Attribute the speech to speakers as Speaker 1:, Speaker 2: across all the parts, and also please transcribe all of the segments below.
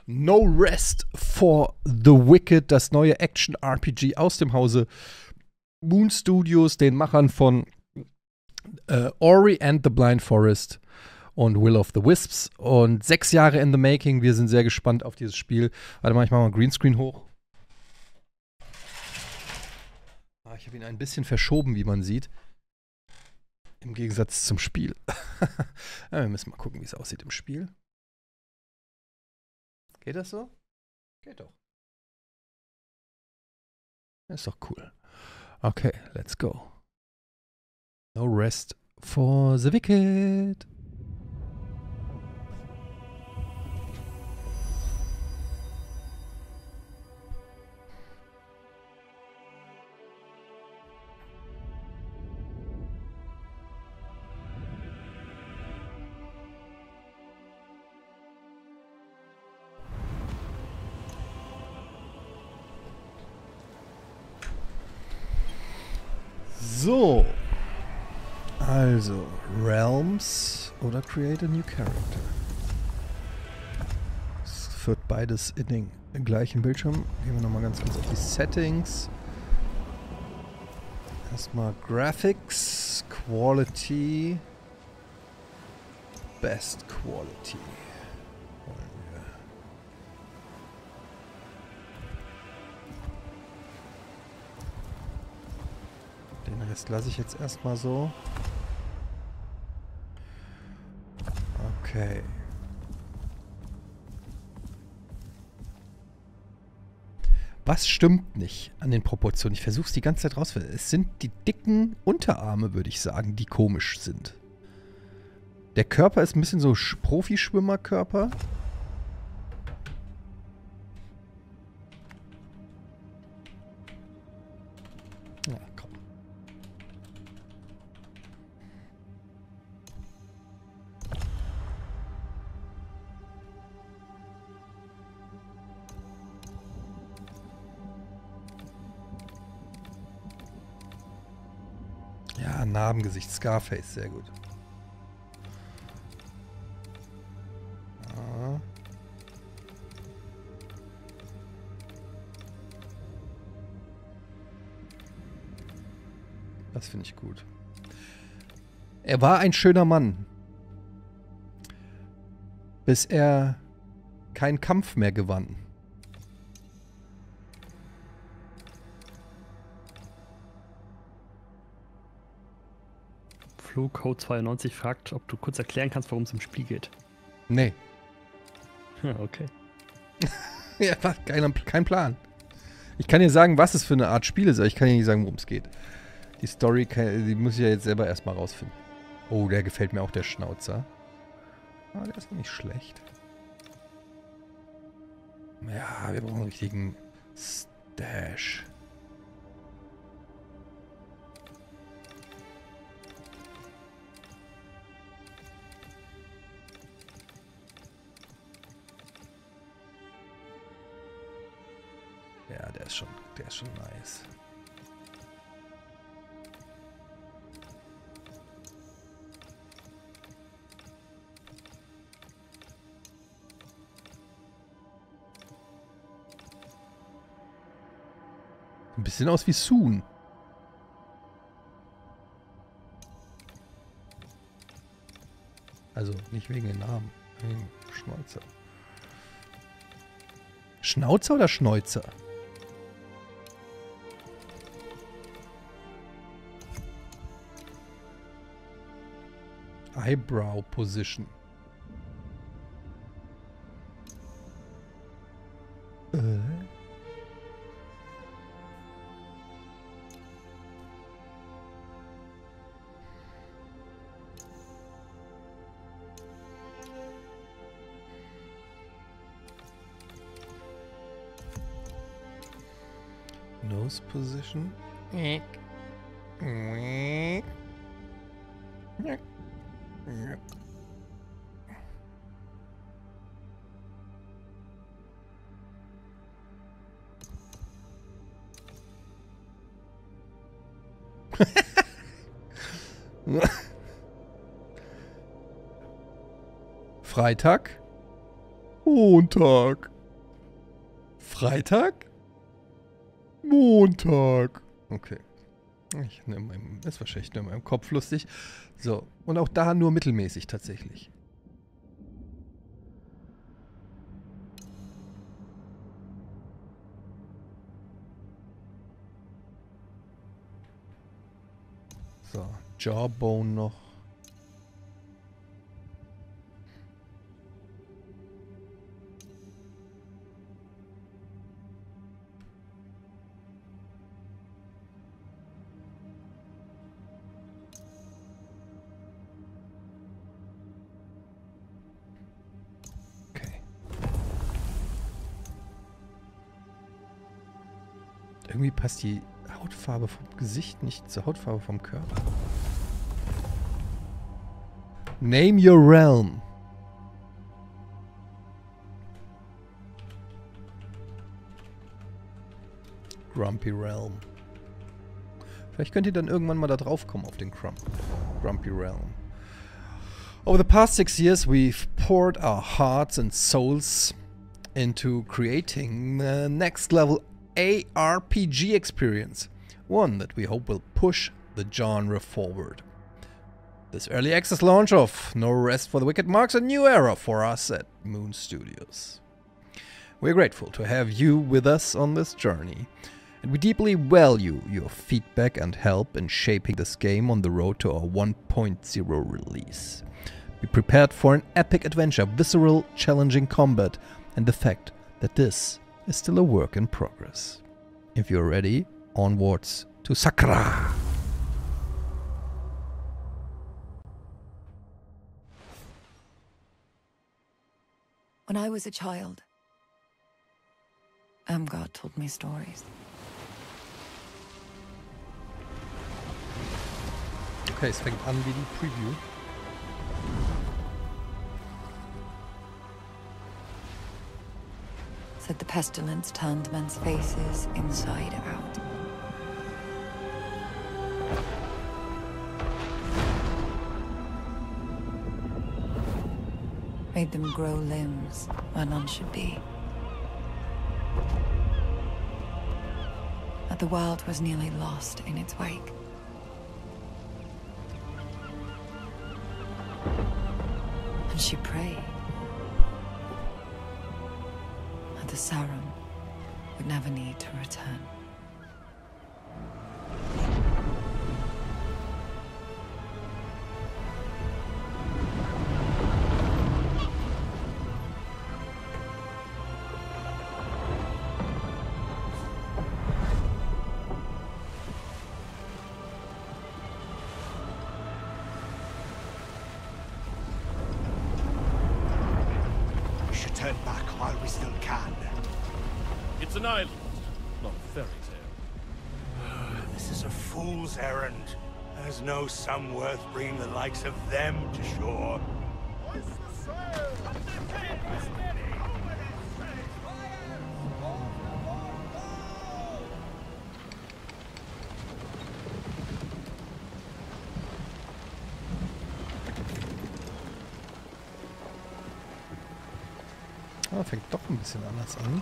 Speaker 1: No Rest for the Wicked, das neue Action-RPG aus dem Hause Moon Studios, den Machern von Ori and the Blind Forest und Will of the Wisps. Und 6 Jahre in the making. Wir sind sehr gespannt auf dieses Spiel. Warte mal, ich mache mal Greenscreen hoch. Ich habe ihn ein bisschen verschoben, wie man sieht. Im Gegensatz zum Spiel. Ja, wir müssen mal gucken, wie es aussieht im Spiel. Geht das so? Geht doch. Ist doch cool. Okay, let's go. No rest for the wicked. So. Also, Realms oder Create a New Character. Es führt beides in den gleichen Bildschirm. Gehen wir nochmal ganz kurz auf die Settings. Erstmal Graphics, Quality, Best Quality. Den Rest lasse ich jetzt erstmal so. Okay. Was stimmt nicht an den Proportionen? Ich versuche es die ganze Zeit rauszufinden. Es sind die dicken Unterarme, würde ich sagen, die komisch sind. Der Körper ist ein bisschen so Profischwimmerkörper. Ja, komm. Ja, Narbengesicht, Scarface, sehr gut. Ja. Das finde ich gut. Er war ein schöner Mann. Bis er keinen Kampf mehr gewann.
Speaker 2: Flowcode 92 fragt, ob du kurz erklären kannst, worum es im Spiel geht.
Speaker 1: Nee.
Speaker 2: Okay.
Speaker 1: Ja, kein Plan. Ich kann dir sagen, was es für eine Art Spiel ist, aber ich kann dir nicht sagen, worum es geht. Die Story, die muss ich ja jetzt selber erstmal rausfinden. Oh, der gefällt mir auch, der Schnauzer. Ah, der ist nicht schlecht. Ja, wir brauchen einen richtigen Stash. Ja, der ist schon nice. Ein bisschen aus wie Soon. Also nicht wegen den Namen, wegen Schnäuzer. Schnauzer oder Schnäuzer? Eyebrow Position. Nose Position. Freitag. Montag. Freitag? Montag. Okay. Ist wahrscheinlich nur in meinem Kopf lustig. So, und auch da nur mittelmäßig tatsächlich. So, Jawbone noch. Irgendwie passt die Hautfarbe vom Gesicht nicht zur Hautfarbe vom Körper. Name your realm. Grumpy Realm. Vielleicht könnt ihr dann irgendwann mal da drauf kommen auf den Grumpy Realm. Over the past 6 years we've poured our hearts and souls into creating the next level ARPG experience, one that we hope will push the genre forward. This early access launch of No Rest for the Wicked marks a new era for us at Moon Studios. We're grateful to have you with us on this journey, and we deeply value your feedback and help in shaping this game on the road to our 1.0 release. Be prepared for an epic adventure, visceral, challenging combat, and the fact that this is still a work in progress. If you're ready, onwards to Sakra!
Speaker 3: When I was a child, Amgard told me stories.
Speaker 1: Okay, es fängt an wie die Preview.
Speaker 3: Said the pestilence turned men's faces inside out. Made them grow limbs where none should be. That the world was nearly lost in its wake. And she prayed that the Sauron would never need to return.
Speaker 4: Turn back while we still can.
Speaker 5: It's an island, not a fairy tale.
Speaker 4: This is a fool's errand. There's no sum worth bringing the likes of them to shore.
Speaker 1: Ah, fängt doch ein bisschen anders an.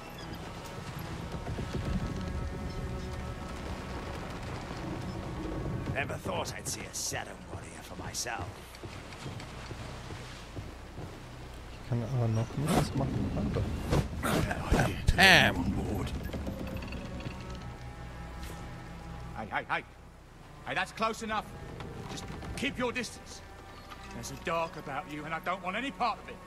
Speaker 4: Never thought I'd see a Saturn warrior for myself.
Speaker 1: Ich kann aber noch nichts machen.
Speaker 6: Hey. Hey, that's close enough. Just keep your distance. There's a dark about you and I don't want any part of it.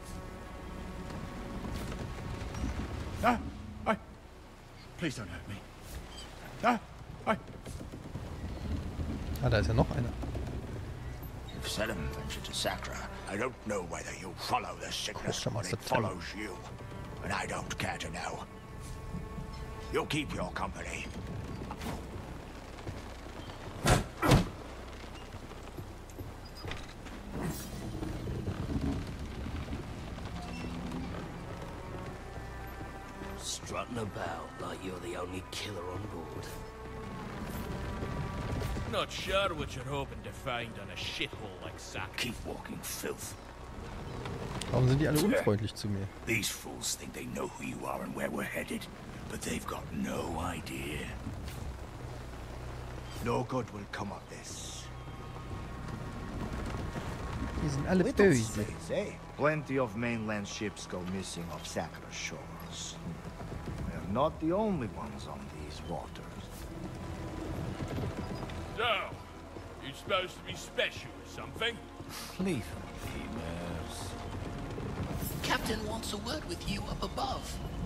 Speaker 6: No, please don't hurt me. No,
Speaker 1: Ah, da ist ja noch einer.
Speaker 4: If Saturn ventured to Sakra, I don't know whether you'll follow the sickness or it follows you. And I don't care to know. You'll keep your company.
Speaker 7: Strutting about like you're the only killer on board.
Speaker 5: Not sure what you're hoping to find on a shithole like Sakra.
Speaker 4: Keep walking, filth.
Speaker 1: Warum sind die alle unfreundlich zu mir?
Speaker 4: These fools think they know who you are and where we're headed, but they've got no idea. No good will come of this.
Speaker 1: Die sind alle
Speaker 8: Little
Speaker 1: böse.
Speaker 8: slaves, eh? Plenty of mainland ships go missing off Sacra shores. We're not the only ones on these waters.
Speaker 5: So, you're supposed to be special or something?
Speaker 8: Leave them be, Mers.
Speaker 7: Captain wants a word with you up above.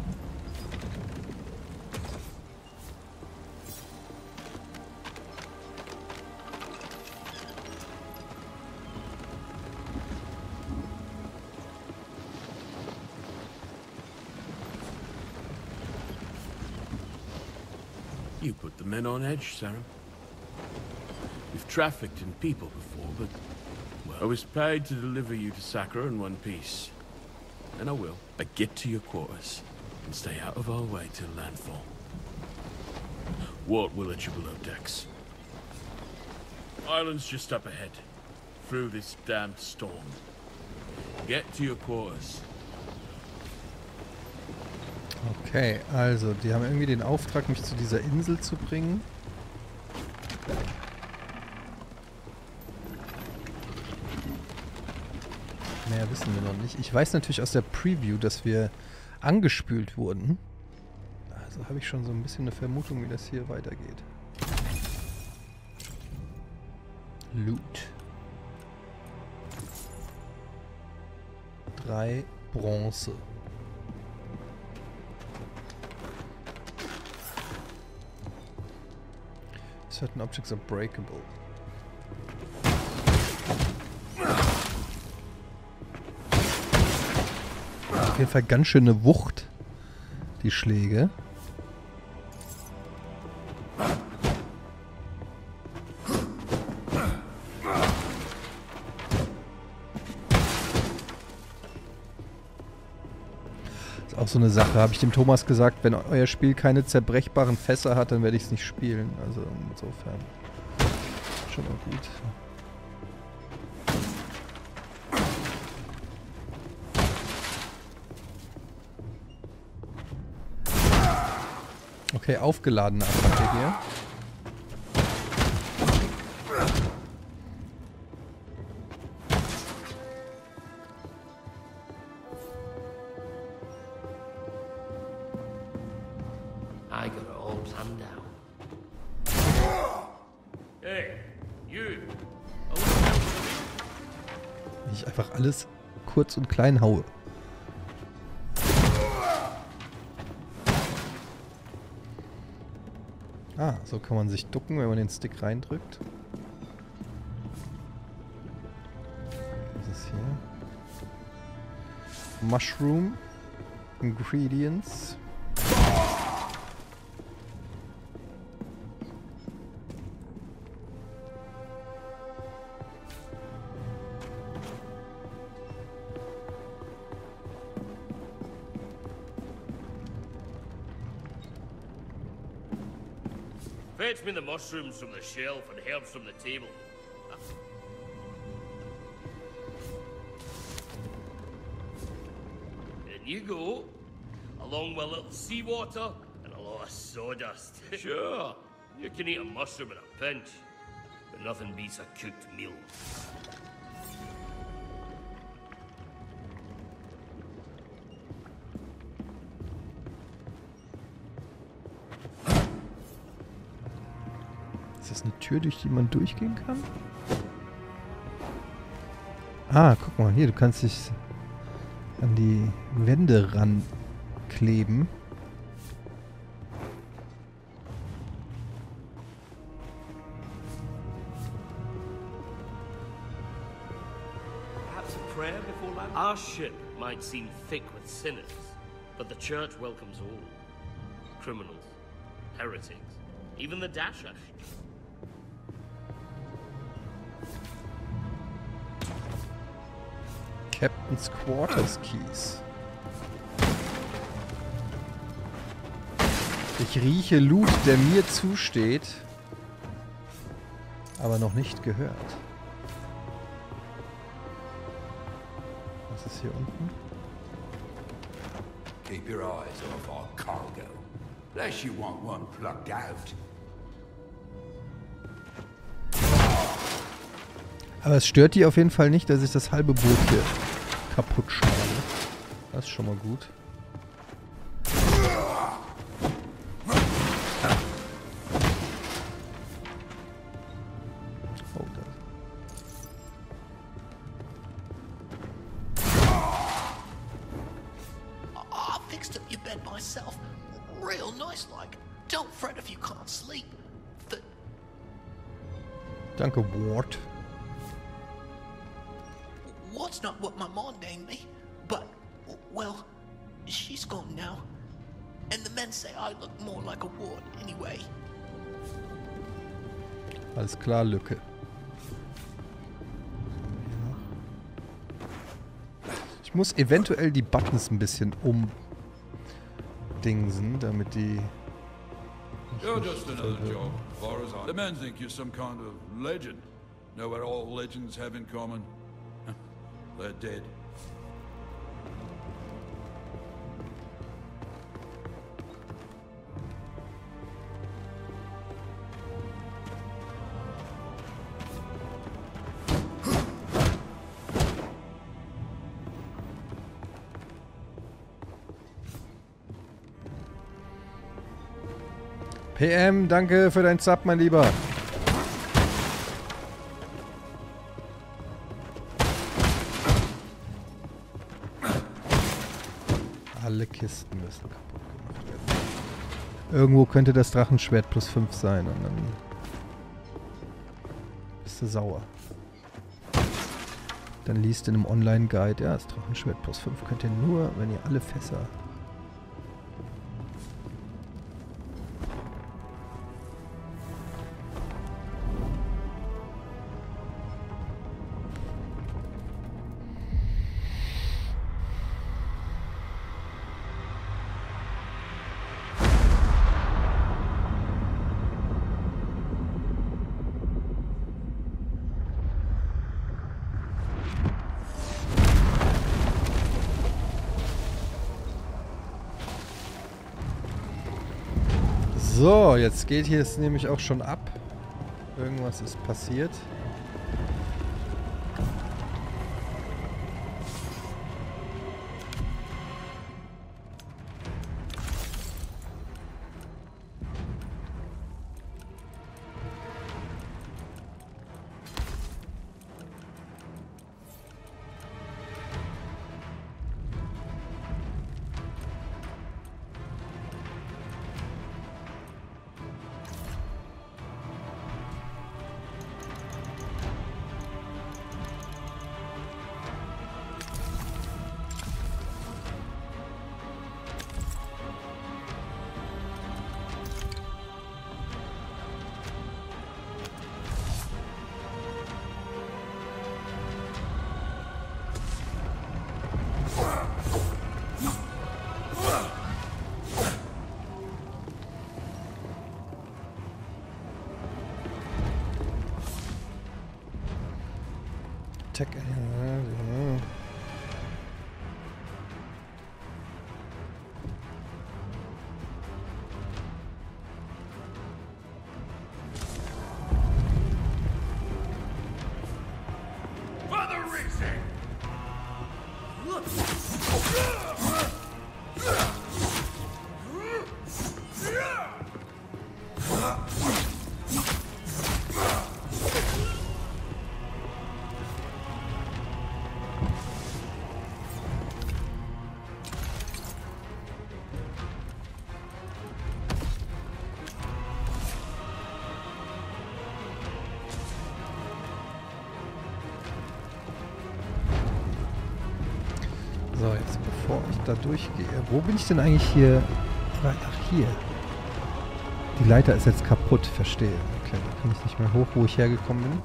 Speaker 5: You put the men on edge, Sarum. We've trafficked in people before, but well, I was paid to deliver you to Sacra in one piece. And I will. I get to your quarters and stay out of our way till landfall. Walt will let you below decks. Island's just up ahead, through this damned storm. Get to your quarters.
Speaker 1: Okay, also, die haben irgendwie den Auftrag, mich zu dieser Insel zu bringen. Mehr wissen wir noch nicht. Ich weiß natürlich aus der Preview, dass wir angespült wurden. Also habe ich schon so ein bisschen eine Vermutung, wie das hier weitergeht. Loot. 3 Bronze. Certain objects are breakable. Auf jeden Fall ganz schöne Wucht, die Schläge. Ist auch so eine Sache, habe ich dem Thomas gesagt, wenn euer Spiel keine zerbrechbaren Fässer hat, dann werde ich es nicht spielen. Also insofern schon mal gut. Okay, aufgeladene Attacke hier.
Speaker 7: I got it all planned out.
Speaker 5: Hey, you.
Speaker 1: Wie ich einfach alles kurz und klein haue. Ah, so kann man sich ducken, wenn man den Stick reindrückt. Was ist hier? Mushroom. Ingredients.
Speaker 5: Fetch me the mushrooms from the shelf and herbs from the table. In you go, along with a little seawater and a lot of sawdust. Sure, you can eat a mushroom in a pinch, but nothing beats a cooked meal.
Speaker 1: Ist das eine Tür, durch die man durchgehen kann? Ah, guck mal, hier, du kannst dich an die Wände rankleben.
Speaker 5: Perhaps a prayer before land? Our ship might seem thick with sinners, but the church welcomes all. Criminals, heretics, even the Dasher.
Speaker 1: Captain's Quarters Keys. Ich rieche Loot, der mir zusteht, aber noch nicht gehört. Was ist ist hier unten?
Speaker 9: Keep your eyes off our cargo, unless you want one plucked out.
Speaker 1: Aber es stört die auf jeden Fall nicht, dass ich das halbe Boot hier kaputt schlage. Das ist schon mal gut. Oh, da.
Speaker 7: I fixed up your bed myself. Real nice like. Don't fret if you can't sleep.
Speaker 1: Danke, Ward.
Speaker 7: What's not what my mom named me, but, well, she's gone now. And the men say I look more like a ward anyway.
Speaker 1: Alles klar, Lücke. Ich muss eventuell die Buttons ein bisschen umdingsen, damit die...
Speaker 9: You're just another job, as far as the men think you're some kind of legend. Know what all legends have in common? They're dead.
Speaker 1: PM, danke für dein Sub, mein Lieber. Alle Kisten müssen kaputt gemacht werden. Irgendwo könnte das Drachenschwert plus 5 sein und dann bist du sauer. Dann liest in einem Online-Guide, ja, das Drachenschwert plus 5 könnt ihr nur, wenn ihr alle Fässer... So, jetzt geht hier es nämlich auch schon ab. Irgendwas ist passiert. Check. Ja. So, jetzt bevor ich da durchgehe. Wo bin ich denn eigentlich hier? Ach, hier. Die Leiter ist jetzt kaputt, verstehe. Okay, da kann ich nicht mehr hoch, wo ich hergekommen bin.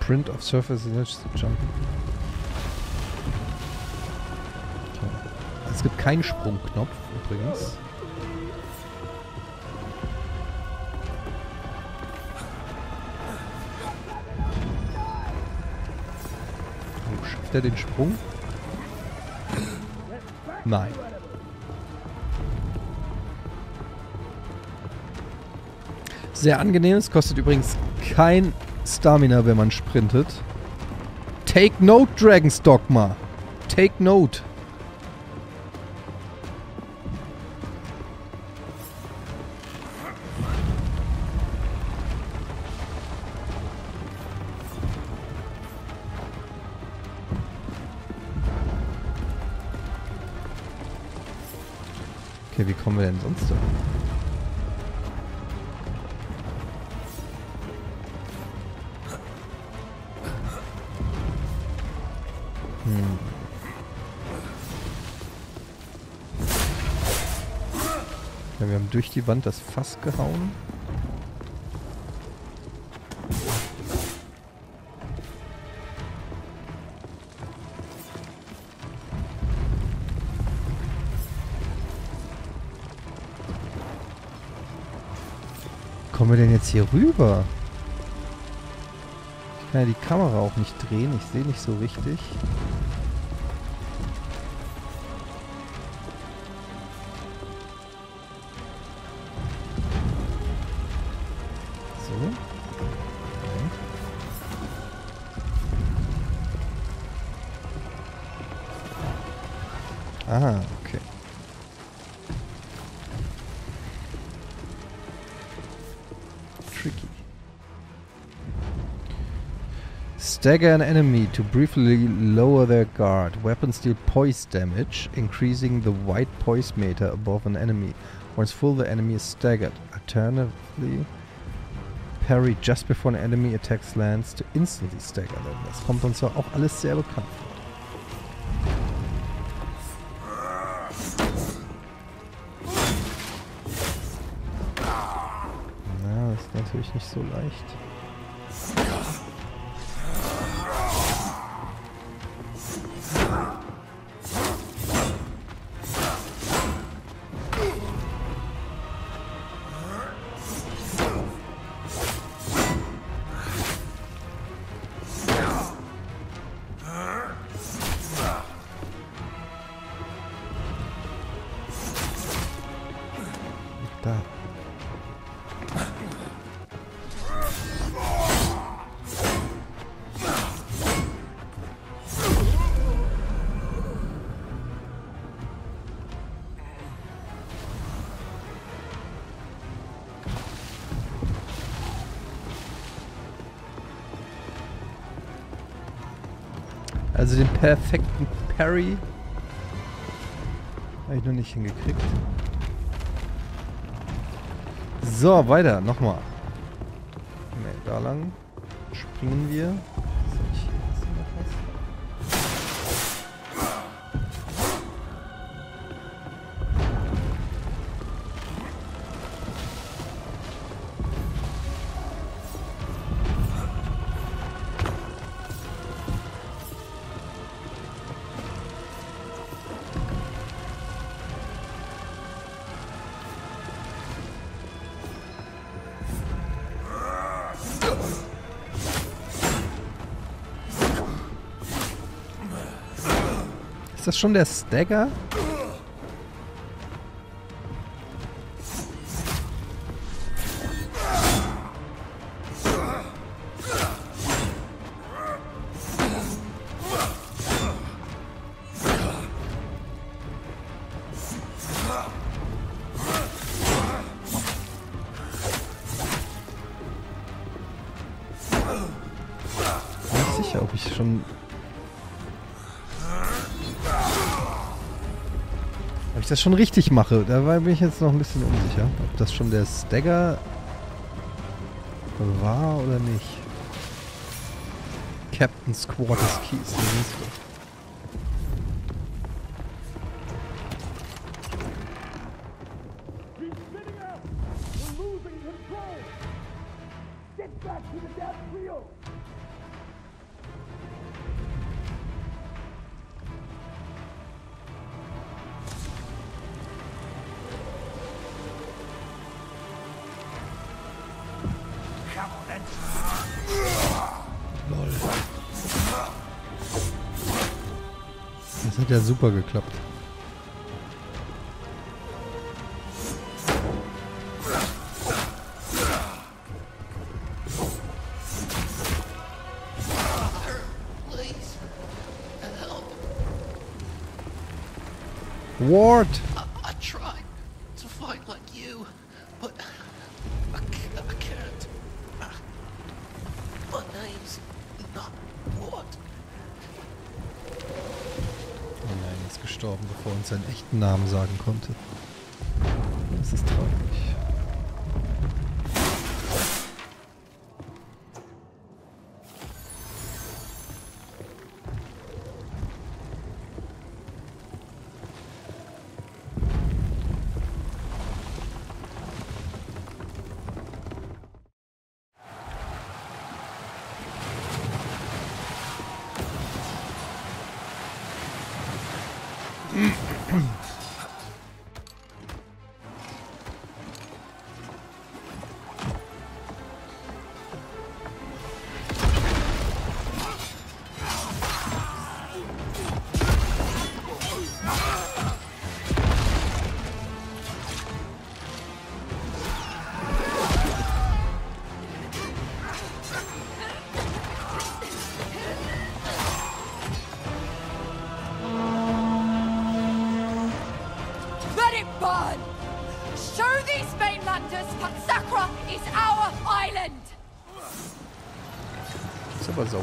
Speaker 1: Sprint of surface jump. Okay. Es gibt keinen Sprungknopf übrigens. Oh, schafft er den Sprung? Nein. Sehr angenehm. Es kostet übrigens kein Stamina, wenn man sprintet. Take note, Dragon's Dogma. Take note. Okay, wie kommen wir denn sonst da? Ja, wir haben durch die Wand das Fass gehauen. Kommen wir denn jetzt hier rüber? Ich kann ja die Kamera auch nicht drehen, ich sehe nicht so richtig. So. Okay. Ah, okay. Tricky. Stagger an enemy to briefly lower their guard. Weapons deal poise damage, increasing the white poise meter above an enemy. Once full, the enemy is staggered. Alternatively, parry just before an enemy attacks lands to instantly stagger them. Das kommt uns ja auch alles sehr bekannt vor. Na, das ist natürlich nicht so leicht. Da. Also den perfekten Parry habe ich noch nicht hingekriegt. So, weiter, nochmal. Ne, da lang springen wir. So, hier ist noch was. Ist das schon der Stagger? Nicht sicher, ob ich schon... Ob ich das schon richtig mache, dabei bin ich jetzt noch ein bisschen unsicher, ob das schon der Stagger war oder nicht. Captain's Quarters Keys. hat ja super geklappt.
Speaker 7: Please, help.
Speaker 1: Ward!
Speaker 7: I tried to fight like you, but I can't. My name's not Ward.
Speaker 1: Oh nein, er ist gestorben, bevor er uns seinen echten Namen sagen konnte. Das ist traurig.
Speaker 10: Let it burn! Show these mainlanders Sacra is our island!
Speaker 1: Ist aber sauer.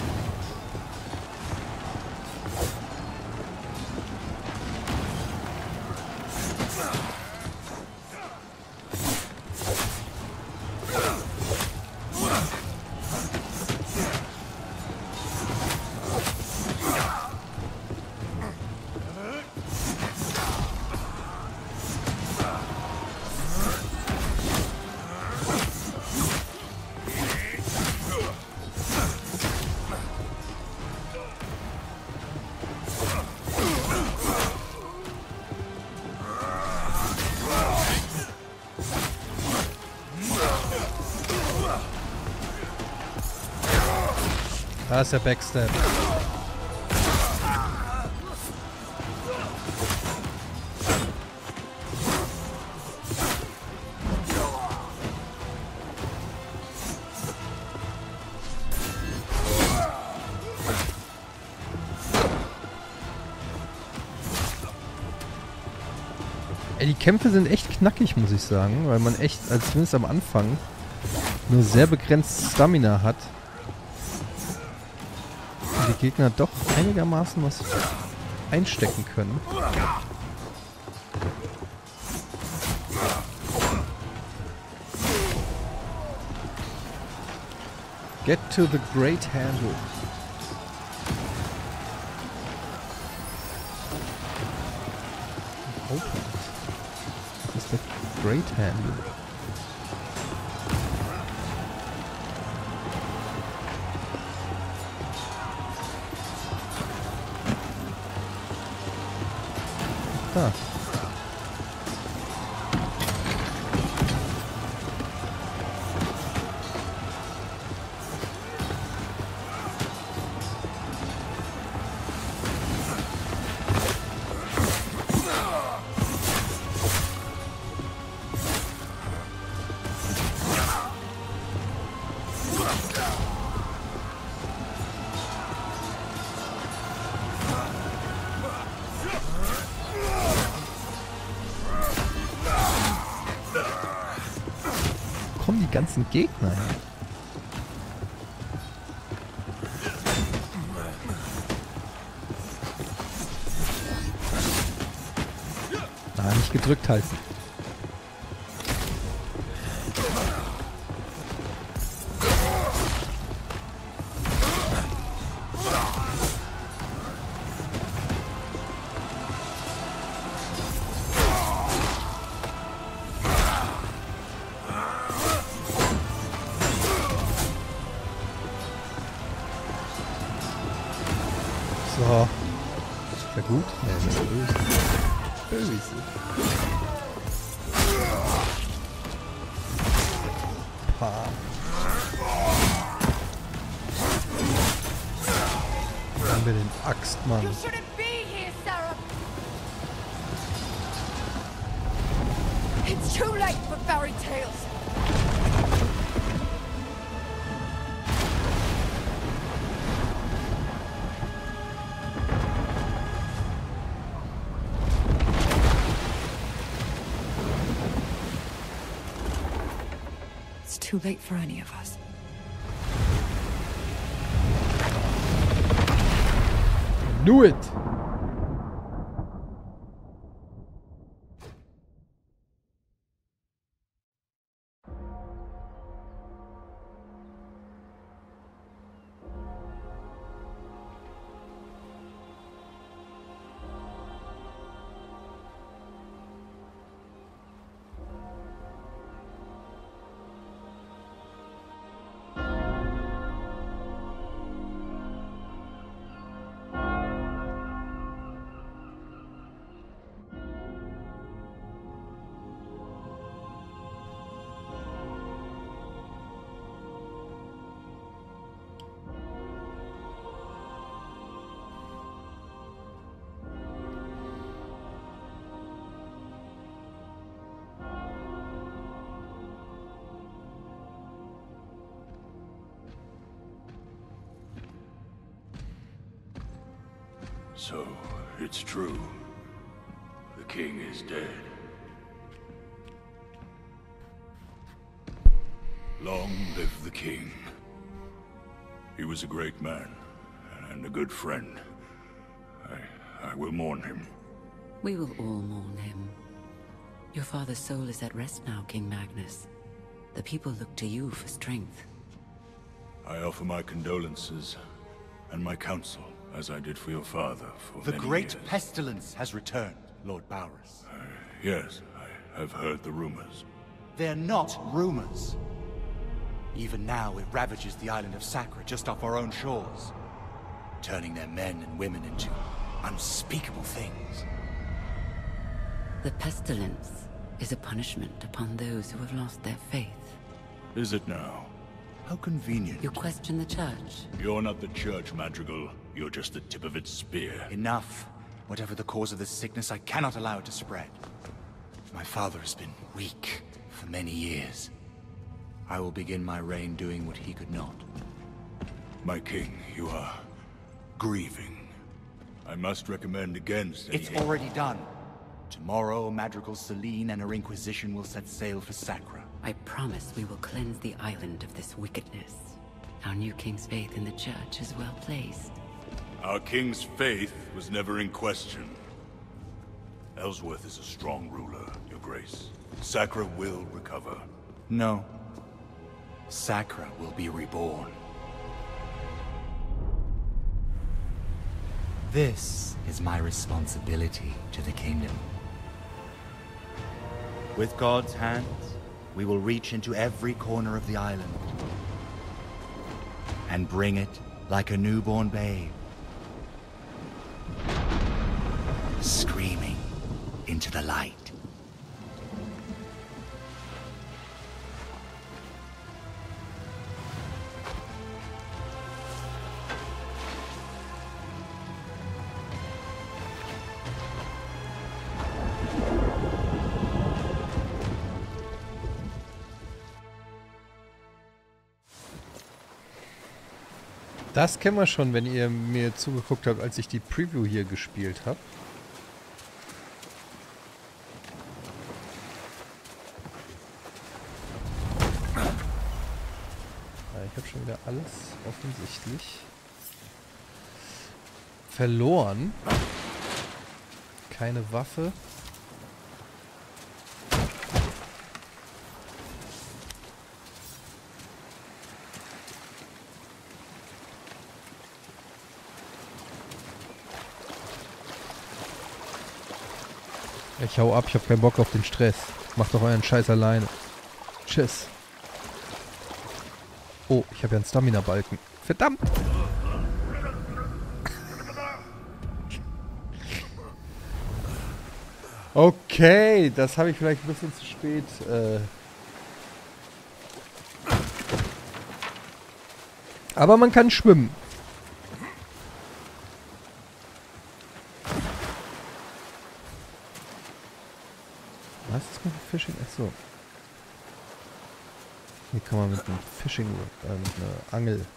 Speaker 1: Da ist der Backstab. Ey, die Kämpfe sind echt knackig, muss ich sagen, weil man echt, als zumindest am Anfang, nur sehr begrenzt Stamina hat. Und die Gegner doch einigermaßen was einstecken können. Get to the Great Handle. Open. Das ist der Great Handle. Da. Kommen die ganzen Gegner her? Na, nicht gedrückt halten. So. Ist der gut? Ja, der ist böse. Böse. Pah. Dann haben wir den Axtmann.
Speaker 10: You shouldn't be here, Too late for fairy tales.
Speaker 3: It's too late for any of us.
Speaker 1: Knew it!
Speaker 5: So, it's true. The king is dead. Long live the king. He was a great man, and a good friend. I will mourn him.
Speaker 11: We will all mourn him. Your father's soul is at rest now, King Magnus. The people look to you for strength.
Speaker 5: I offer my condolences, and my counsel, as I did for your father for
Speaker 6: The
Speaker 5: many
Speaker 6: great
Speaker 5: years.
Speaker 6: pestilence has returned, Lord Bowers.
Speaker 5: Yes, I have heard the rumors.
Speaker 6: They're not rumors. Even now, it ravages the island of Sacra just off our own shores, turning their men and women into unspeakable things.
Speaker 11: The pestilence is a punishment upon those who have lost their faith.
Speaker 5: Is it now? How convenient.
Speaker 11: You question the church?
Speaker 5: You're not the church, Madrigal. You're just the tip of its spear.
Speaker 6: Enough. Whatever the cause of this sickness, I cannot allow it to spread. My father has been weak for many years. I will begin my reign doing what he could not.
Speaker 5: My king, you are grieving. I must recommend against any...
Speaker 6: It's already done. Tomorrow, Madrigal Celine and her Inquisition will set sail for Sacra.
Speaker 11: I promise we will cleanse the island of this wickedness. Our new king's faith in the church is well placed.
Speaker 5: Our king's faith was never in question. Ellsworth is a strong ruler, Your Grace. Sacra will recover.
Speaker 6: No. Sacra will be reborn. This is my responsibility to the kingdom. With God's hands, we will reach into every corner of the island and bring it like a newborn babe, screaming into the light.
Speaker 1: Das kennen wir schon, wenn ihr mir zugeguckt habt, als ich die Preview hier gespielt habe. Ich habe schon wieder alles offensichtlich verloren. Keine Waffe. Ich hau ab, ich hab keinen Bock auf den Stress. Macht doch euren Scheiß alleine. Tschüss. Oh, ich habe ja einen Stamina-Balken. Verdammt! Okay, das habe ich vielleicht ein bisschen zu spät. Aber man kann schwimmen. Was ist mit dem Fisch? Fishing? Achso. Hier kann man mit einem Fishing, mit einer Angel.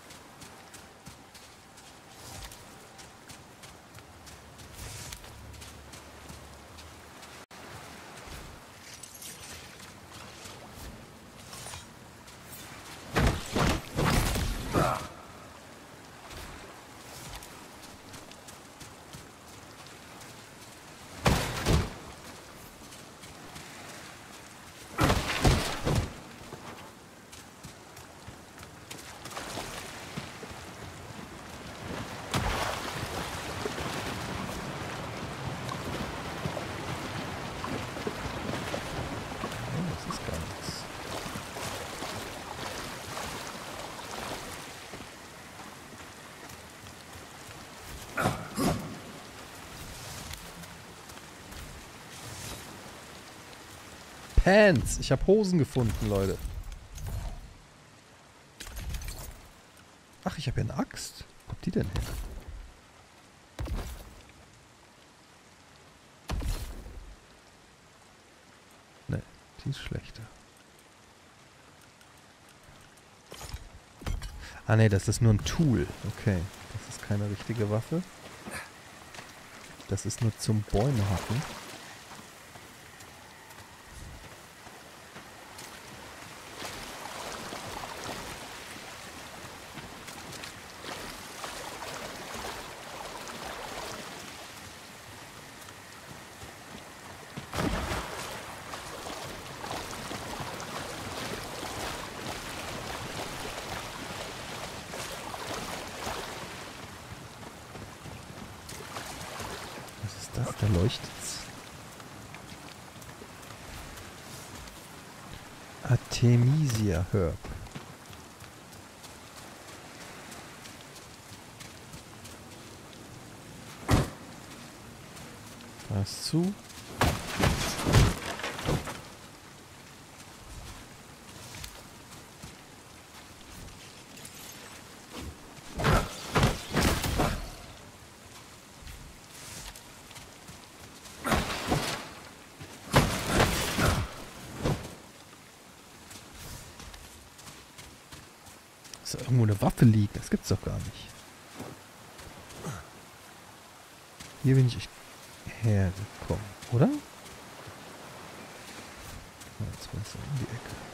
Speaker 1: Pants. Ich habe Hosen gefunden, Leute. Ach, ich habe ja eine Axt. Wo kommt die denn her? Ne, die ist schlechter. Ah ne, das ist nur ein Tool. Okay, das ist keine richtige Waffe. Das ist nur zum Bäume hacken. Da leuchtet's. Artemisia Herb. Das zu. Dass da irgendwo eine Waffe liegt, das gibt's doch gar nicht. Hier bin ich echt hergekommen, oder? Jetzt bin ich um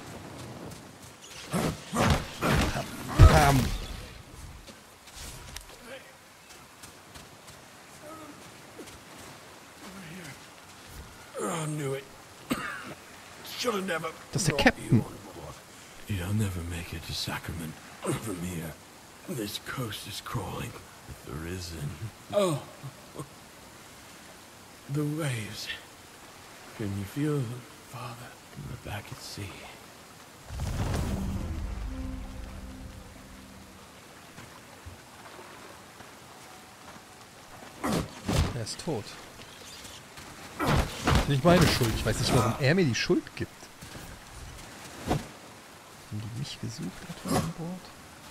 Speaker 1: die Ecke.
Speaker 5: I knew it. Should have never.
Speaker 1: Das ist der Captain.
Speaker 5: You'll never make it to Sacrament from here. This coast is crawling with the risen. Oh. The waves. Can you feel them, Father? We're back at sea.
Speaker 1: Er ist tot. Das ist nicht meine Schuld. Ich weiß nicht, warum er mir die Schuld gibt. Haben die mich gesucht etwa an Bord?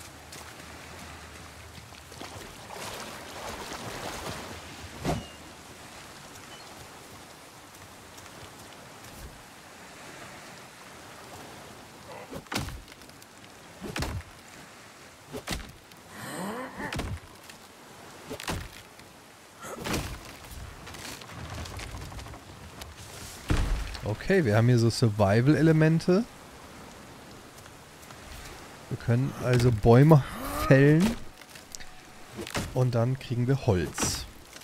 Speaker 1: Okay, wir haben hier so Survival-Elemente. Wir können also Bäume fällen und dann kriegen wir Holz.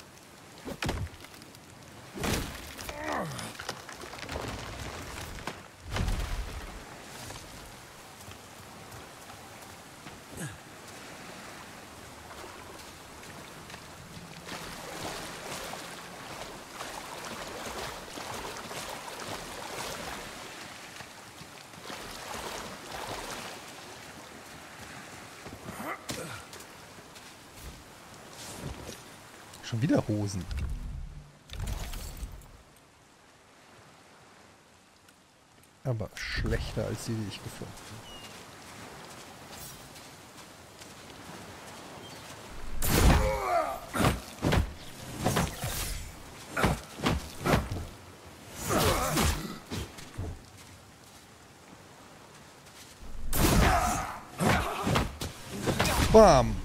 Speaker 1: Schon wieder Hosen. Aber schlechter als die ich gefunden habe. Bam!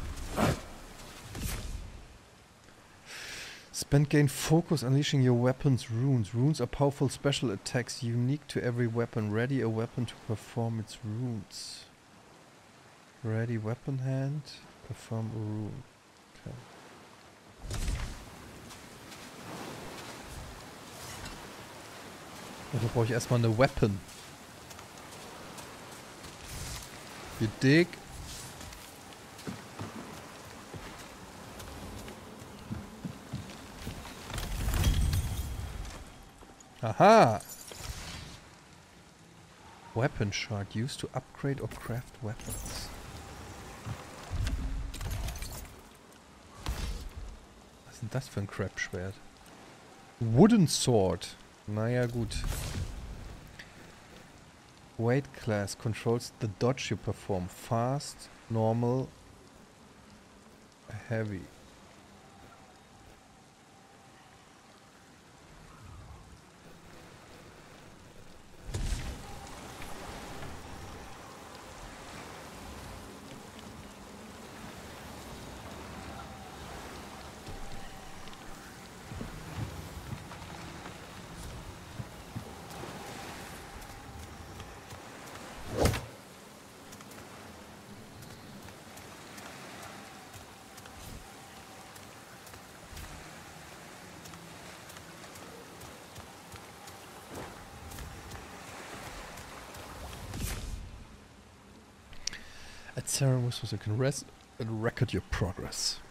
Speaker 1: Spend gain focus unleashing your weapon's runes. Runes are powerful special attacks unique to every weapon. Ready a weapon to perform its runes. Ready weapon hand. Perform a rune. Okay. Dafür brauche ich erstmal eine Weapon. You dig? Aha! Weapon shard used to upgrade or craft weapons. Was ist denn das für ein Crap-Schwert? Wooden Sword. Naja, gut. Weight class controls the dodge you perform. Fast, normal, heavy. At Ceremus, so you can rest and record your progress.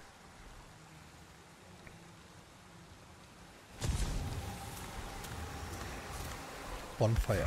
Speaker 1: Bonfire.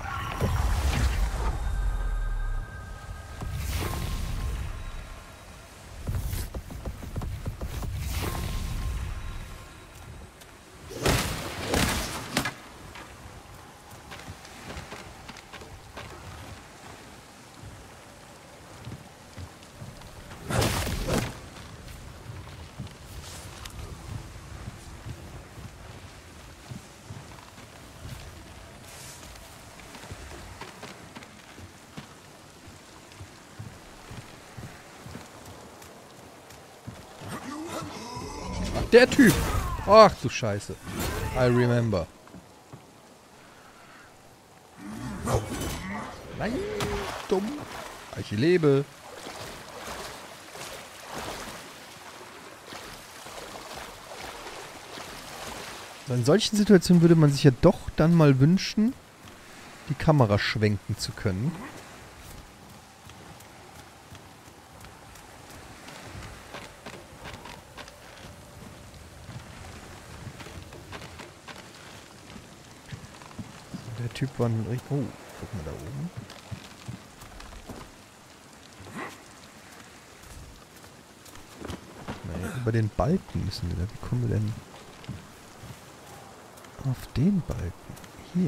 Speaker 1: Der Typ! Ach du Scheiße. I remember. Nein, dumm. Ich lebe. So, in solchen Situationen würde man sich ja doch dann mal wünschen, die Kamera schwenken zu können. Der Typ war ein... Oh, guck mal da oben. Naja, über den Balken müssen wir da. Wie kommen wir denn auf den Balken? Hier.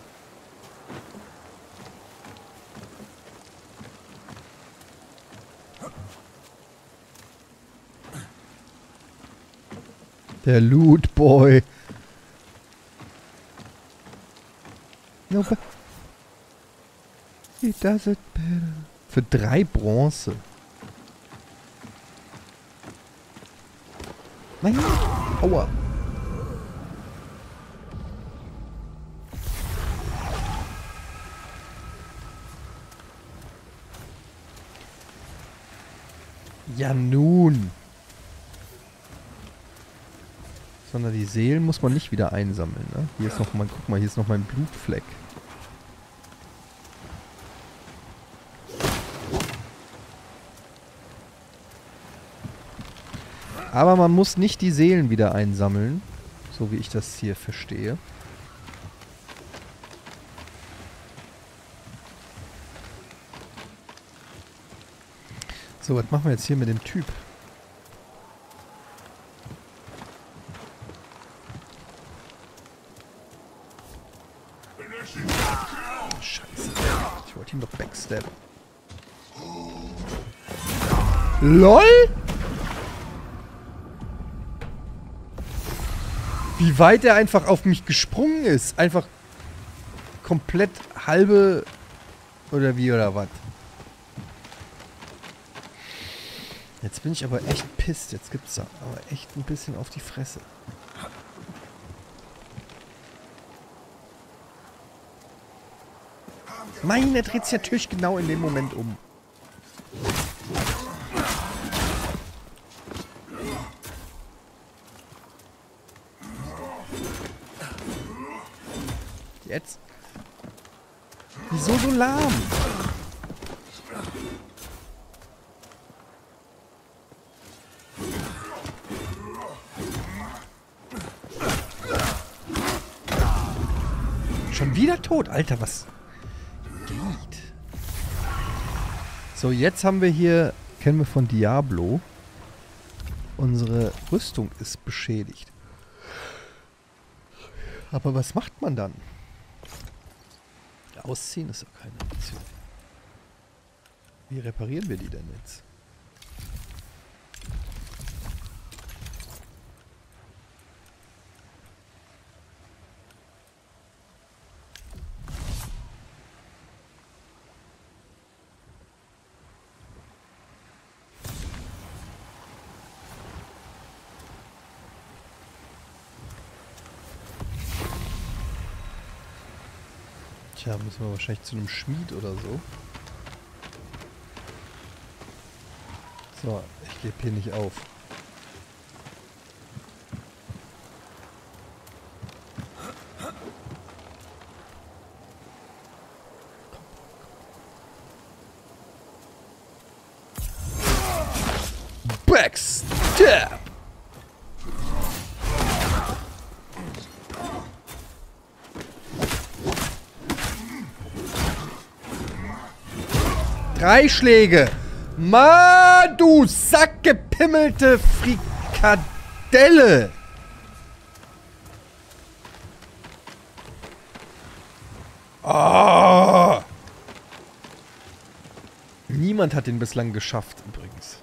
Speaker 1: Der Loot Boy. No, but he does it better. Für 3 Bronze. Nein! Aua! Ja nun! Sondern die Seelen muss man nicht wieder einsammeln, ne? Hier ist noch mal, guck mal, hier ist noch mein Blutfleck. Aber man muss nicht die Seelen wieder einsammeln, so wie ich das hier verstehe. So, was machen wir jetzt hier mit dem Typ? Scheiße. Ich wollte ihn doch backstabben. LOL? Wie weit er einfach auf mich gesprungen ist. Einfach komplett halbe... Oder wie, oder was? Jetzt bin ich aber echt pisst. Jetzt gibt's da aber echt ein bisschen auf die Fresse. Meine dreht sich natürlich genau in dem Moment um. Jetzt. Wieso so lahm? Schon wieder tot, Alter, was geht? So, jetzt haben wir hier, kennen wir von Diablo, unsere Rüstung ist beschädigt. Aber was macht man dann? Ausziehen ist doch keine Option. Wie reparieren wir die denn jetzt? Tja, müssen wir wahrscheinlich zu einem Schmied oder so. So, ich gebe hier nicht auf. Backstab! Drei Schläge. Mann, du sackgepimmelte Frikadelle. Oh. Niemand hat ihn bislang geschafft, übrigens.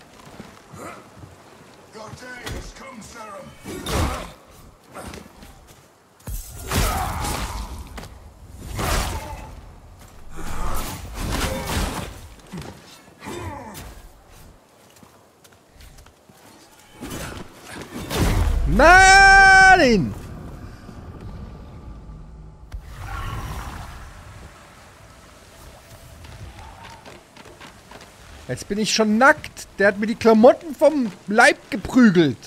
Speaker 1: Nein! Jetzt bin ich schon nackt. Der hat mir die Klamotten vom Leib geprügelt.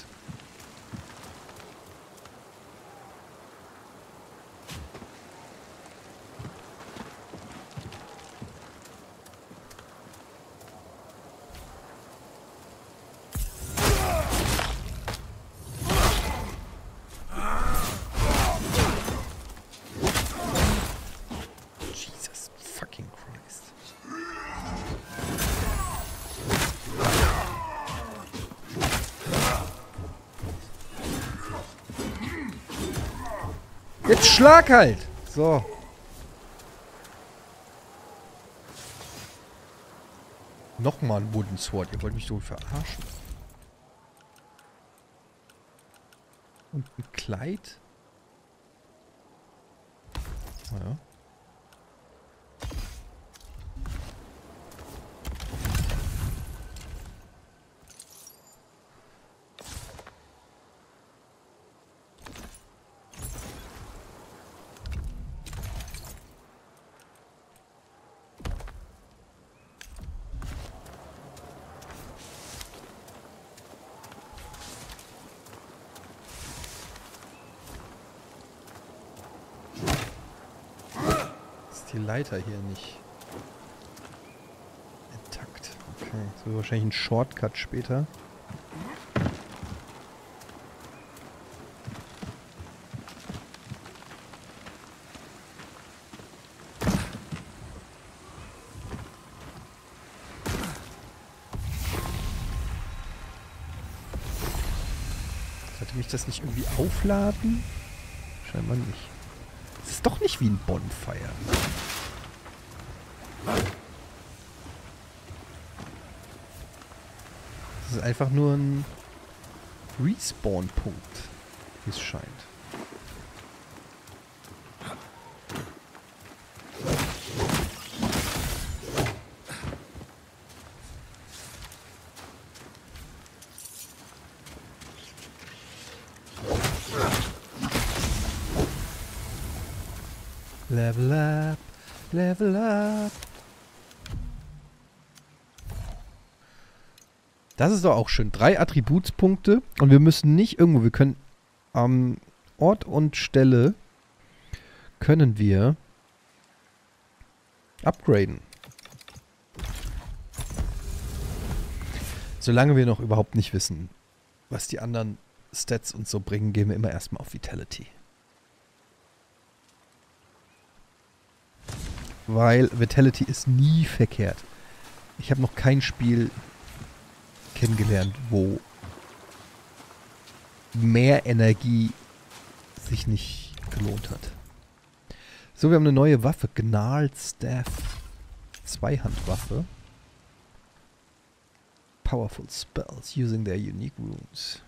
Speaker 1: Jetzt schlag halt! So. Nochmal ein Wooden Sword. Ihr wollt mich doch verarschen. Und ein Kleid? Naja. Die Leiter hier nicht intakt. Okay, das wird wahrscheinlich ein Shortcut später. Sollte mich das nicht irgendwie aufladen? Scheinbar nicht. Das ist doch nicht wie ein Bonfire. Das ist einfach nur ein Respawn-Punkt, wie es scheint. Level up. Level up. Das ist doch auch schön. 3 Attributspunkte und wir müssen nicht irgendwo, wir können am Ort und Stelle können wir upgraden. Solange wir noch überhaupt nicht wissen, was die anderen Stats und so bringen, gehen wir immer erstmal auf Vitality. Weil Vitality ist nie verkehrt. Ich habe noch kein Spiel kennengelernt, wo mehr Energie sich nicht gelohnt hat. So, wir haben eine neue Waffe. Gnarled Staff. Zweihandwaffe. Powerful spells using their unique runes.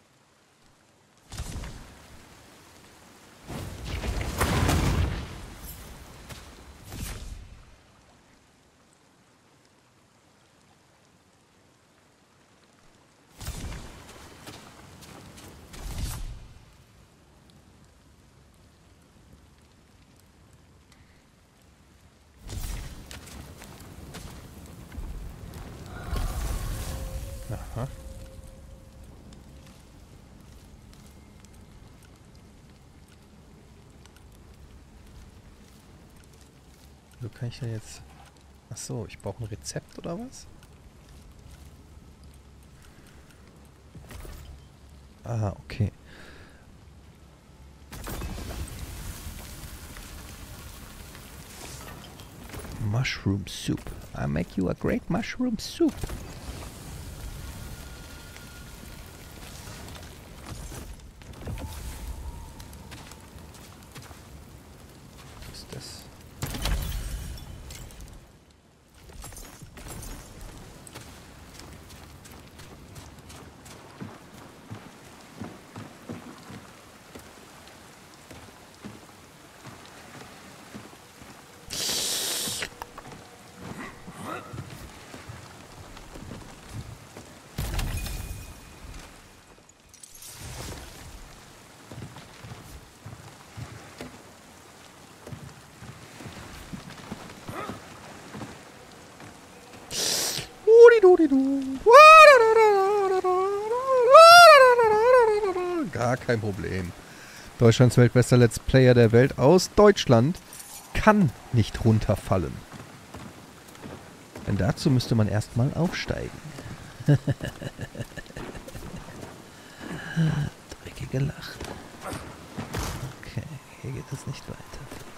Speaker 1: Aha. So kann ich ja jetzt... Achso, ich brauche ein Rezept oder was? Ah, okay. Mushroom soup. I make you a great mushroom soup. Was ist das? Gar kein Problem. Deutschlands weltbester Let's Player der Welt aus Deutschland kann nicht runterfallen. Denn dazu müsste man erstmal aufsteigen. Dreckige Lache. Okay, hier geht es nicht weiter.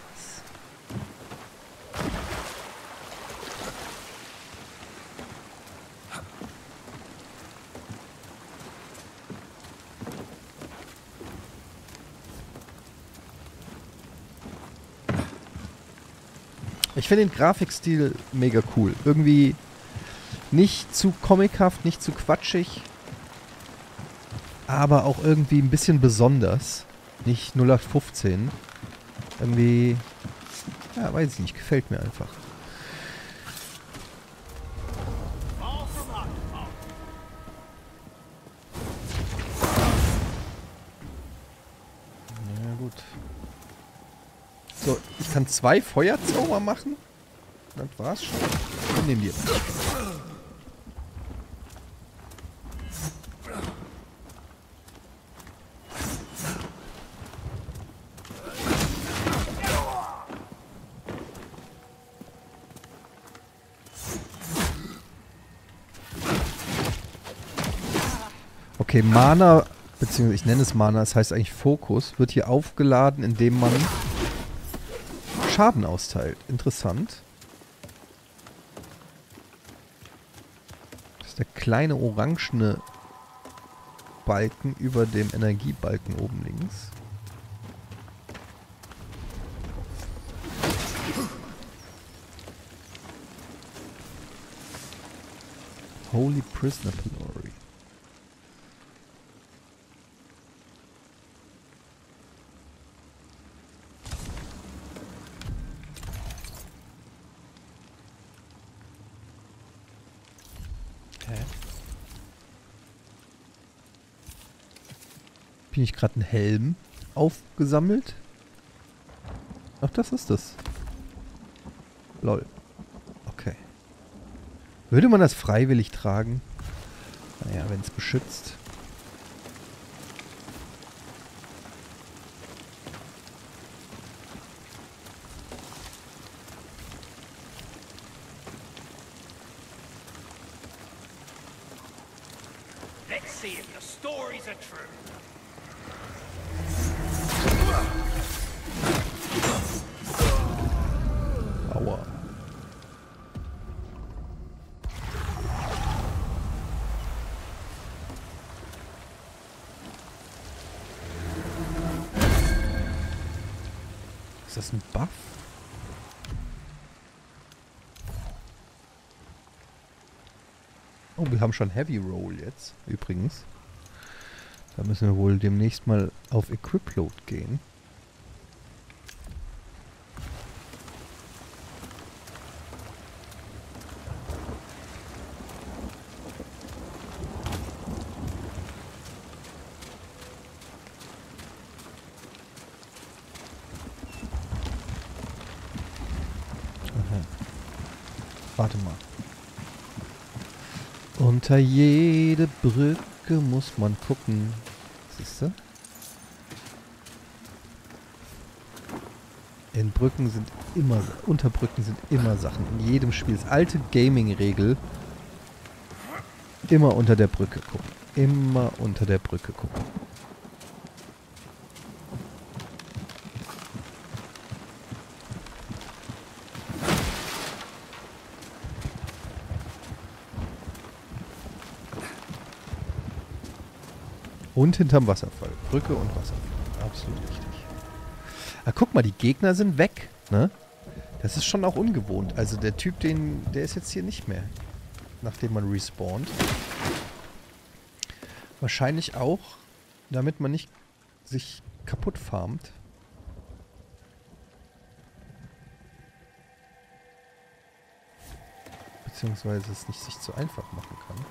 Speaker 1: Ich finde den Grafikstil mega cool. Irgendwie nicht zu comichaft, nicht zu quatschig, aber auch irgendwie ein bisschen besonders. Nicht 0815. Irgendwie, ja, weiß ich nicht, gefällt mir einfach. Ja, gut. So, ich kann 2 Feuerzauber machen. Das war's schon. Dann nehmen wir. Okay, Mana, beziehungsweise ich nenne es Mana, das heißt eigentlich Fokus, wird hier aufgeladen, indem man Schaden austeilt. Interessant. Das ist der kleine orangene Balken über dem Energiebalken oben links. Holy Prisoner Pillory. Bin ich gerade einen Helm aufgesammelt? Ach, das ist es. Lol. Okay. Würde man das freiwillig tragen? Naja, wenn es beschützt.
Speaker 12: Let's see if the stories are true.
Speaker 1: Aua. Ist das ein Buff? Oh, wir haben schon Heavy Roll jetzt, übrigens. Da müssen wir wohl demnächst mal auf Equip Load gehen. Warte mal. Unter jede Brücke muss man gucken. Siehst du? In Brücken sind immer, unter Brücken sind immer Sachen. In jedem Spiel ist alte Gaming-Regel. Immer unter der Brücke gucken. Immer unter der Brücke gucken. Und hinterm Wasserfall. Brücke und Wasserfall. Absolut richtig. Ah, guck mal, die Gegner sind weg. Ne? Das ist schon auch ungewohnt. Also der Typ, der ist jetzt hier nicht mehr. Nachdem man respawnt. Wahrscheinlich auch, damit man nicht sich kaputt farmt. Beziehungsweise es nicht sich zu einfach machen kann.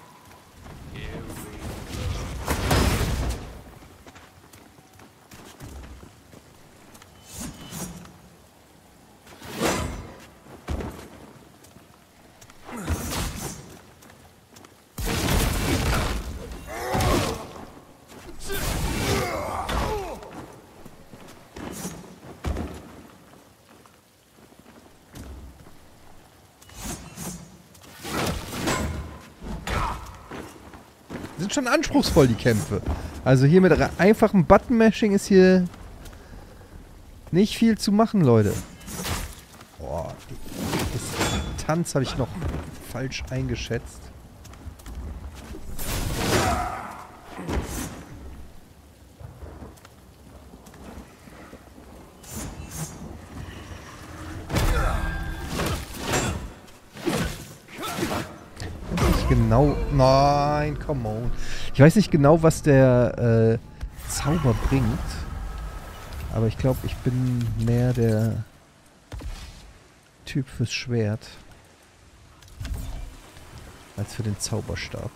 Speaker 1: Sind schon anspruchsvoll, die Kämpfe. Also hier mit einfachem Button-Mashing ist hier nicht viel zu machen, Leute. Boah, das Tanz habe ich noch falsch eingeschätzt. Genau. Nein, come on. Ich weiß nicht genau, was der Zauber bringt. Aber ich glaube, ich bin mehr der Typ fürs Schwert als für den Zauberstab.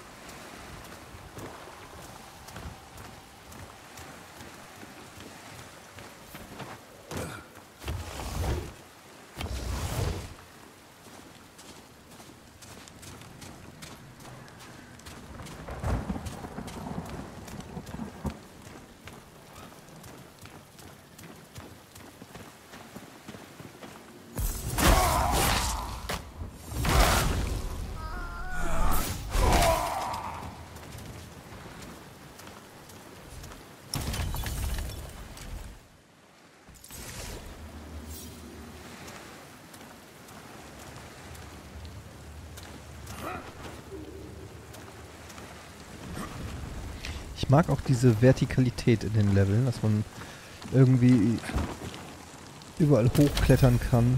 Speaker 1: Ich mag auch diese Vertikalität in den Leveln, dass man irgendwie überall hochklettern kann.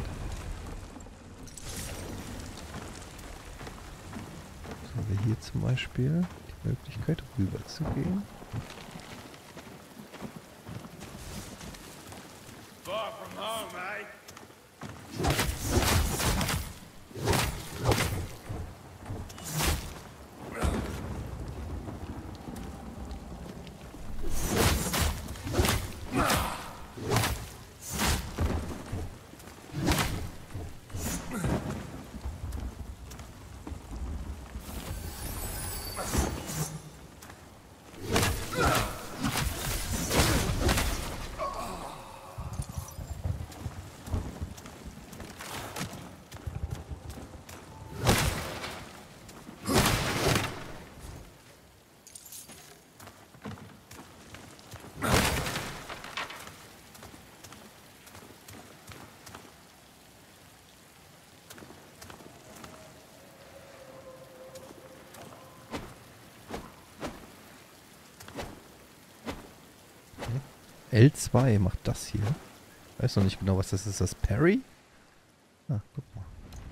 Speaker 1: So, haben wir hier zum Beispiel die Möglichkeit, rüber zu gehen.
Speaker 12: Far from home, eh?
Speaker 1: L2 macht das hier. Weiß noch nicht genau, was das ist. Ist das Parry? Ah, guck mal.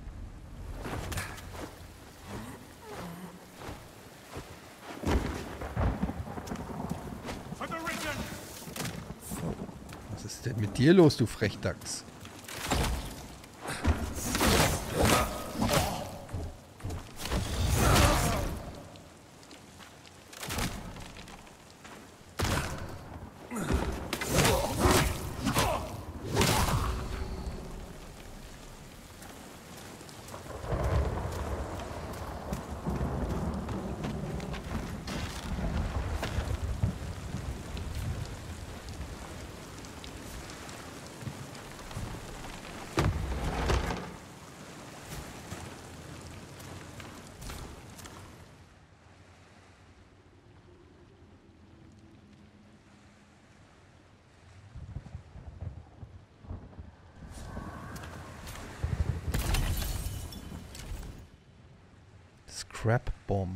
Speaker 1: Was ist denn mit dir los, du Frechdachs? Scrap Bomb.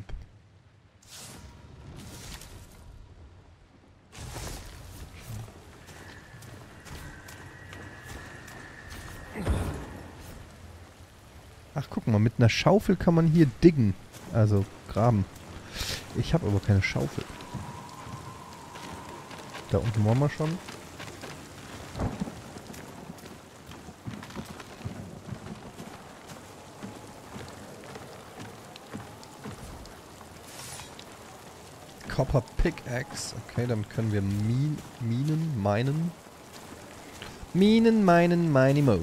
Speaker 1: Ach, guck mal, mit einer Schaufel kann man hier diggen. Also graben. Ich habe aber keine Schaufel. Da unten waren wir schon. Copper Pickaxe. Okay, dann können wir Minen meinen. Minen meinen, Minimo.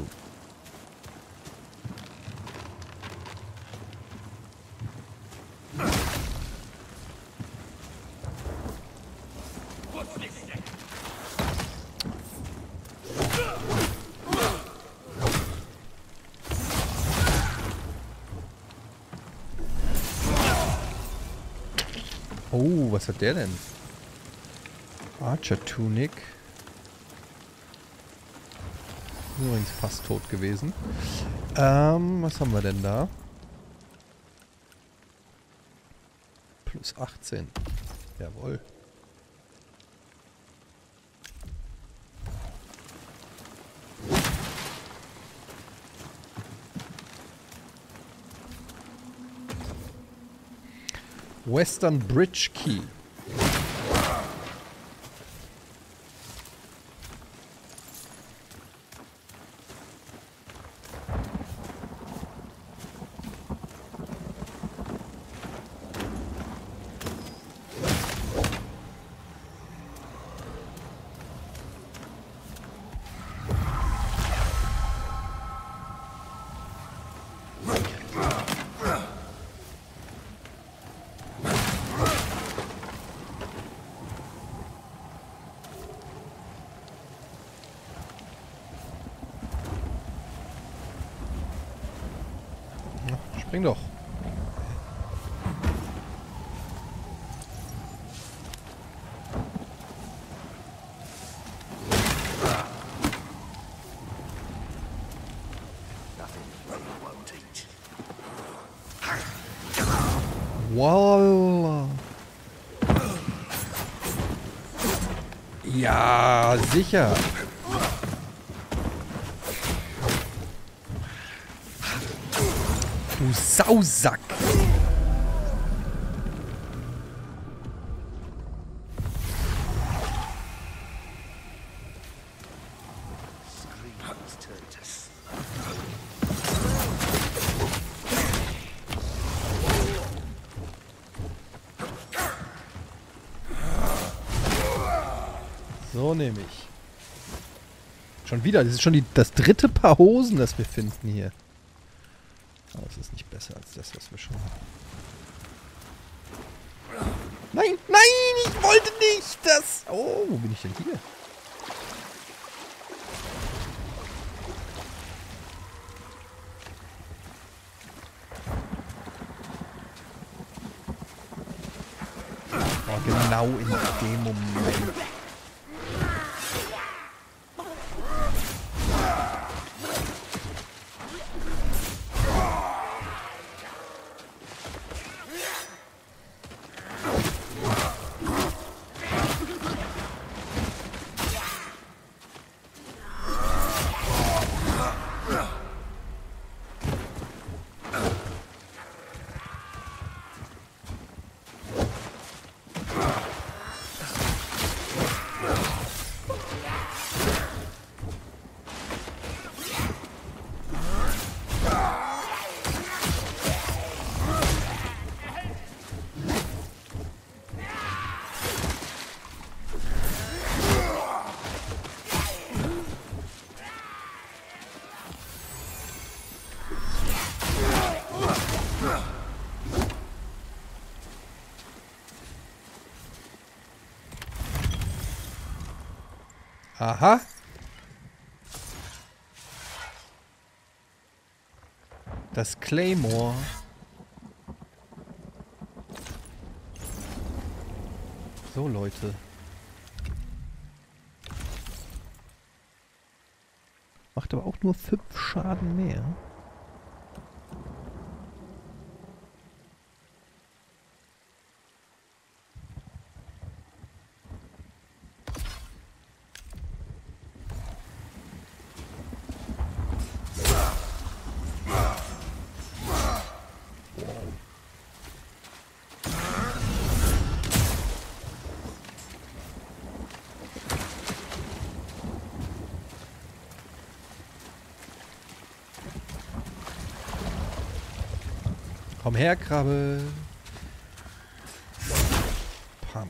Speaker 1: Oh, was hat der denn? Archer Tunic. Übrigens fast tot gewesen. Was haben wir denn da? Plus 18. Jawohl. Western Bridge Key. Spring doch. Wow. Ja, sicher. Du Sausack! So nehme ich. Schon wieder, das ist schon das dritte Paar Hosen, das wir finden hier. Aber es ist nicht besser als das, was wir schon haben. Nein, nein, ich wollte nicht das. Oh, wo bin ich denn hier? Oh, genau in dem Moment. Aha. Das Claymore. So, Leute. Macht aber auch nur 5 Schaden mehr. Komm her, Krabbe. Pam.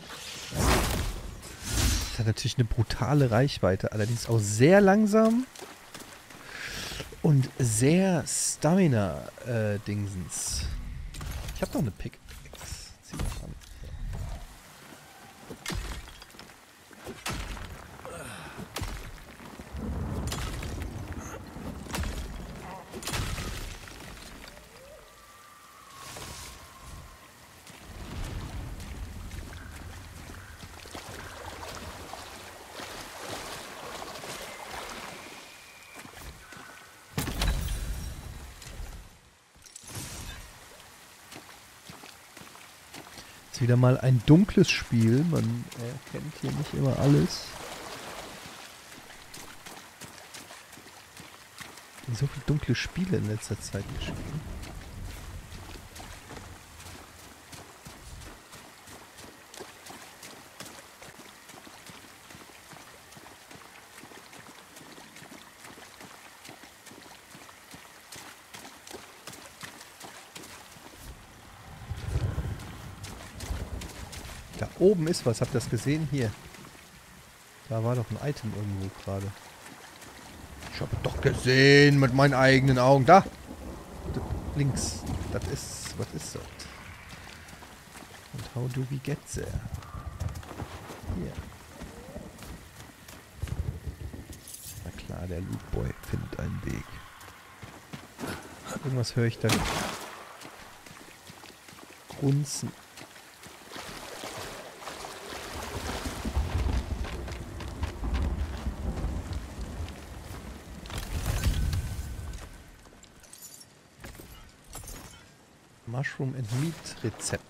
Speaker 1: Das hat natürlich eine brutale Reichweite, allerdings auch langsam und sehr Stamina-Dingsens. Ich habe noch eine Pickaxe. Zieh mal an. Wieder mal ein dunkles Spiel. Man erkennt hier nicht immer alles. So viele dunkle Spiele in letzter Zeit gespielt. Da oben ist was. Habt ihr das gesehen? Hier. Da war doch ein Item irgendwo gerade. Ich habe doch gesehen mit meinen eigenen Augen. Da! Links. Das ist... Was ist das? Und how do we get there? Hier. Na klar, der Lootboy findet einen Weg. Irgendwas höre ich da. Grunzen. Mushroom and Meat Rezept.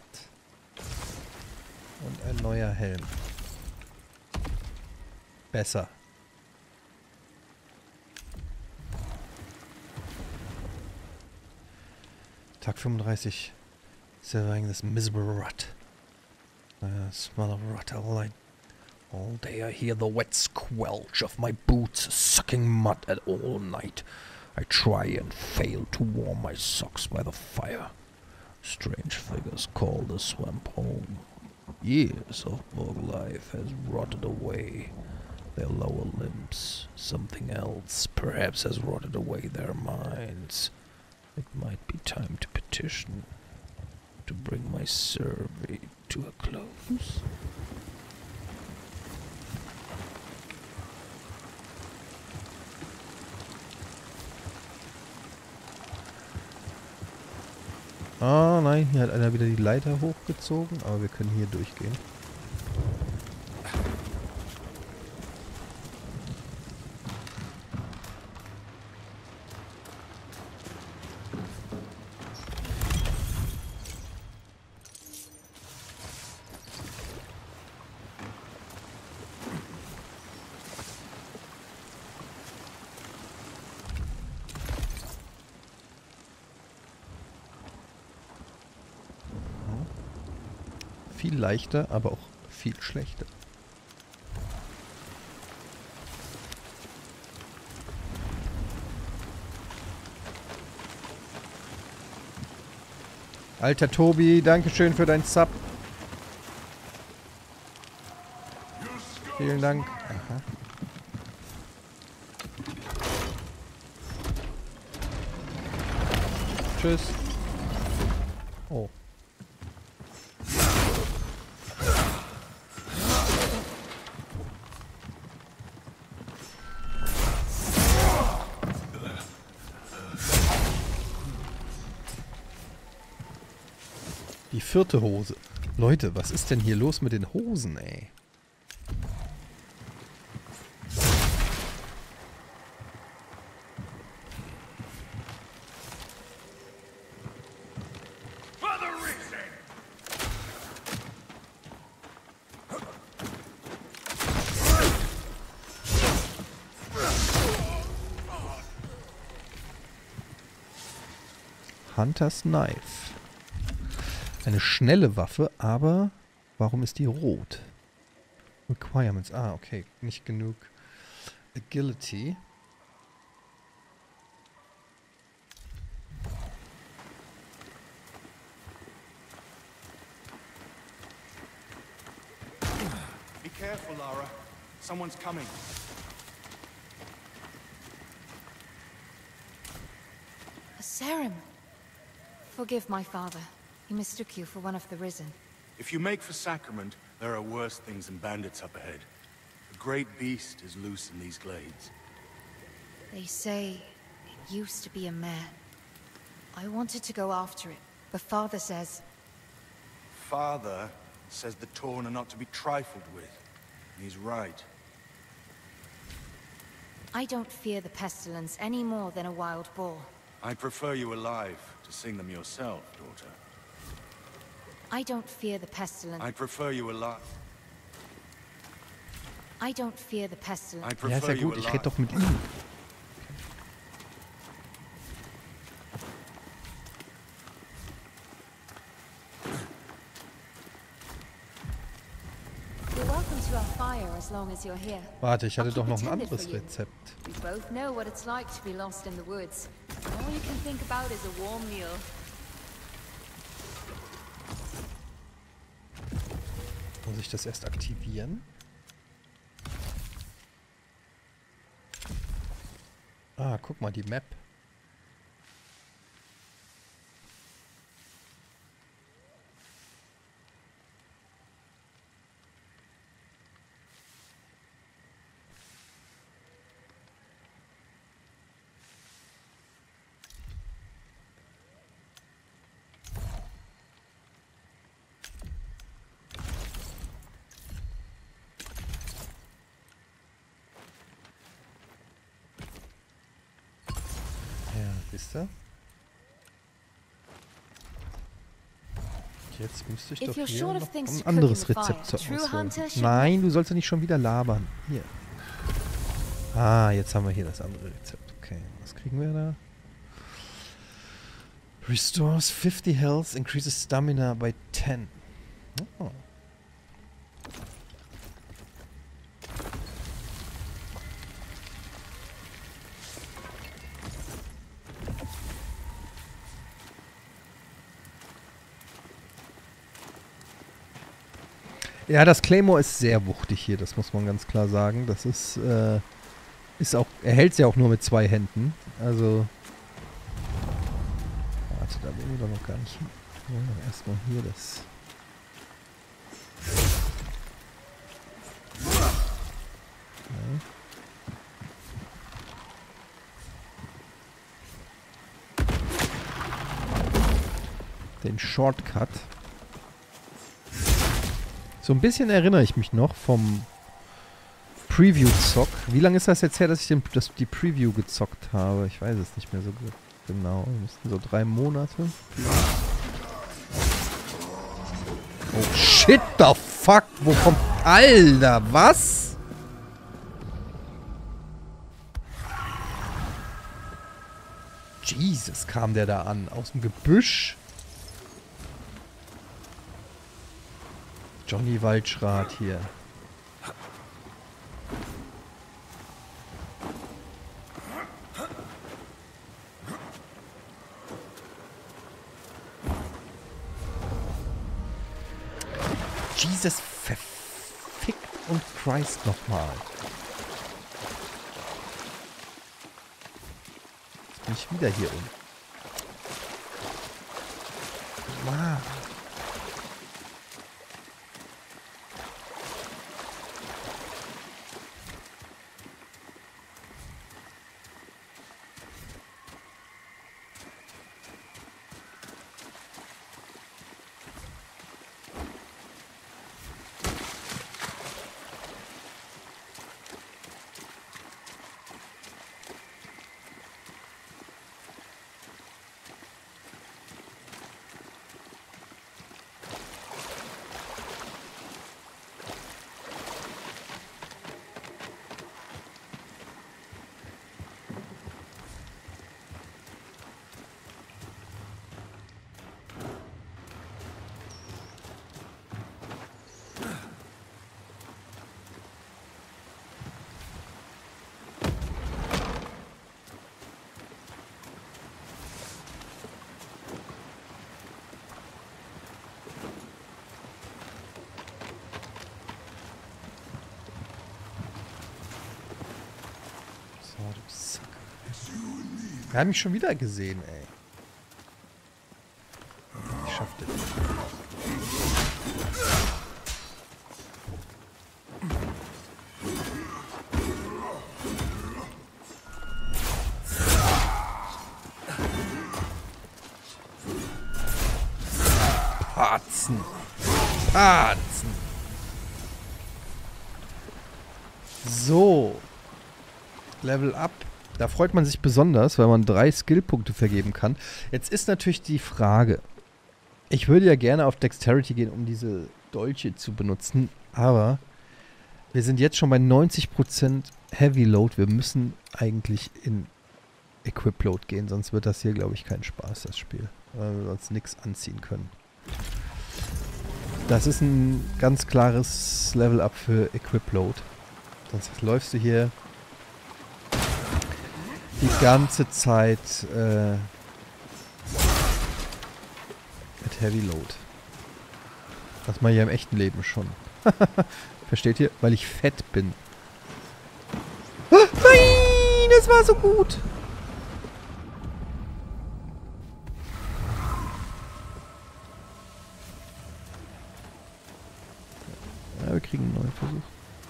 Speaker 1: Und ein neuer Helm. Besser. Tag 35. Surveying this miserable rut. Smell of rot all day. I hear the wet squelch of my boots sucking mud at all night. I try and fail to warm my socks by the fire. Strange figures call the swamp home. Years of bog life has rotted away their lower limbs. Something else perhaps has rotted away their minds. It might be time to petition to bring my survey to a close. Ah, nein, hier hat einer wieder die Leiter hochgezogen, aber wir können hier durchgehen. Viel leichter, aber auch viel schlechter. Alter Tobi, dankeschön für dein Sub. Vielen Dank. Aha. Tschüss. Oh. Die 4. Hose. Leute, was ist denn hier los mit den Hosen, ey? Hunter's Knife. Eine schnelle Waffe, aber warum ist die rot? Requirements. Ah, okay. Nicht genug Agility.
Speaker 6: Be careful, Lara. Someone's coming.
Speaker 10: Sarum! Forgive my father. He mistook you for one of the Risen.
Speaker 6: If you make for Sacrament, there are worse things than bandits up ahead. A great beast is loose in these glades.
Speaker 10: They say it used to be a man. I wanted to go after it, but father says...
Speaker 6: Father says the Torn are not to be trifled with. And he's right.
Speaker 10: I don't fear the pestilence any more than a wild boar.
Speaker 6: I'd prefer you alive to sing them yourself, daughter.
Speaker 10: I don't fear the pestilence.
Speaker 6: I'd prefer you alive.
Speaker 10: I don't fear the pestilence.
Speaker 6: I'd
Speaker 1: Ja, ist ja
Speaker 6: prefer you
Speaker 1: gut, ich
Speaker 6: alive.
Speaker 1: rede doch mit ihm.
Speaker 10: You're welcome to our fire as long as you're here.
Speaker 1: Warte, ich hatte
Speaker 10: I'll
Speaker 1: doch
Speaker 10: keep
Speaker 1: noch
Speaker 10: it
Speaker 1: ein
Speaker 10: tended
Speaker 1: anderes
Speaker 10: for you.
Speaker 1: Rezept.
Speaker 10: We both know what it's like to be lost in the woods. All you can think about is a warm meal.
Speaker 1: Muss ich das erst aktivieren? Ah, guck mal, die Map. Wisst ihr? Jetzt müsste ich doch hier noch ein anderes Rezept zur Auswahl. Nein, du sollst ja nicht schon wieder labern. Hier. Ah, jetzt haben wir hier das andere Rezept. Okay, was kriegen wir da? Restores 50 health, increases stamina by 10. Oh. Ja, das Claymore ist sehr wuchtig hier, das muss man ganz klar sagen. Das ist auch, er hält es ja auch nur mit 2 Händen. Also, warte, da bin ich doch noch gar nicht hin. Wir wollen doch erstmal hier das. Okay. Den Shortcut. So ein bisschen erinnere ich mich noch vom Preview-Zock. Wie lange ist das jetzt her, dass ich die Preview gezockt habe? Ich weiß es nicht mehr so gut. Genau, müssten so 3 Monate. Oh shit, the fuck? Wo kommt... Alter, was? Jesus, kam der da an. Aus dem Gebüsch. Johnny Waldschrat hier. Jesus verfickt und Christ nochmal. Jetzt bin ich wieder hier unten. Mann. Wir haben mich schon wieder gesehen, ey. Ich schaff das. Parzen. Parzen. So. Level up. Da freut man sich besonders, weil man 3 Skillpunkte vergeben kann. Jetzt ist natürlich die Frage. Ich würde ja gerne auf Dexterity gehen, um diese Dolche zu benutzen. Aber wir sind jetzt schon bei 90% Heavy Load. Wir müssen eigentlich in Equip Load gehen. Sonst wird das hier, glaube ich, kein Spaß, das Spiel. Weil wir uns nichts anziehen können. Das ist ein ganz klares Level-Up für Equip Load. Sonst läufst du hier die ganze Zeit mit Heavy Load. Das mache ich ja im echten Leben schon. Versteht ihr? Weil ich fett bin. Ah, nein, das war so gut. Ja, wir kriegen einen neuen Versuch.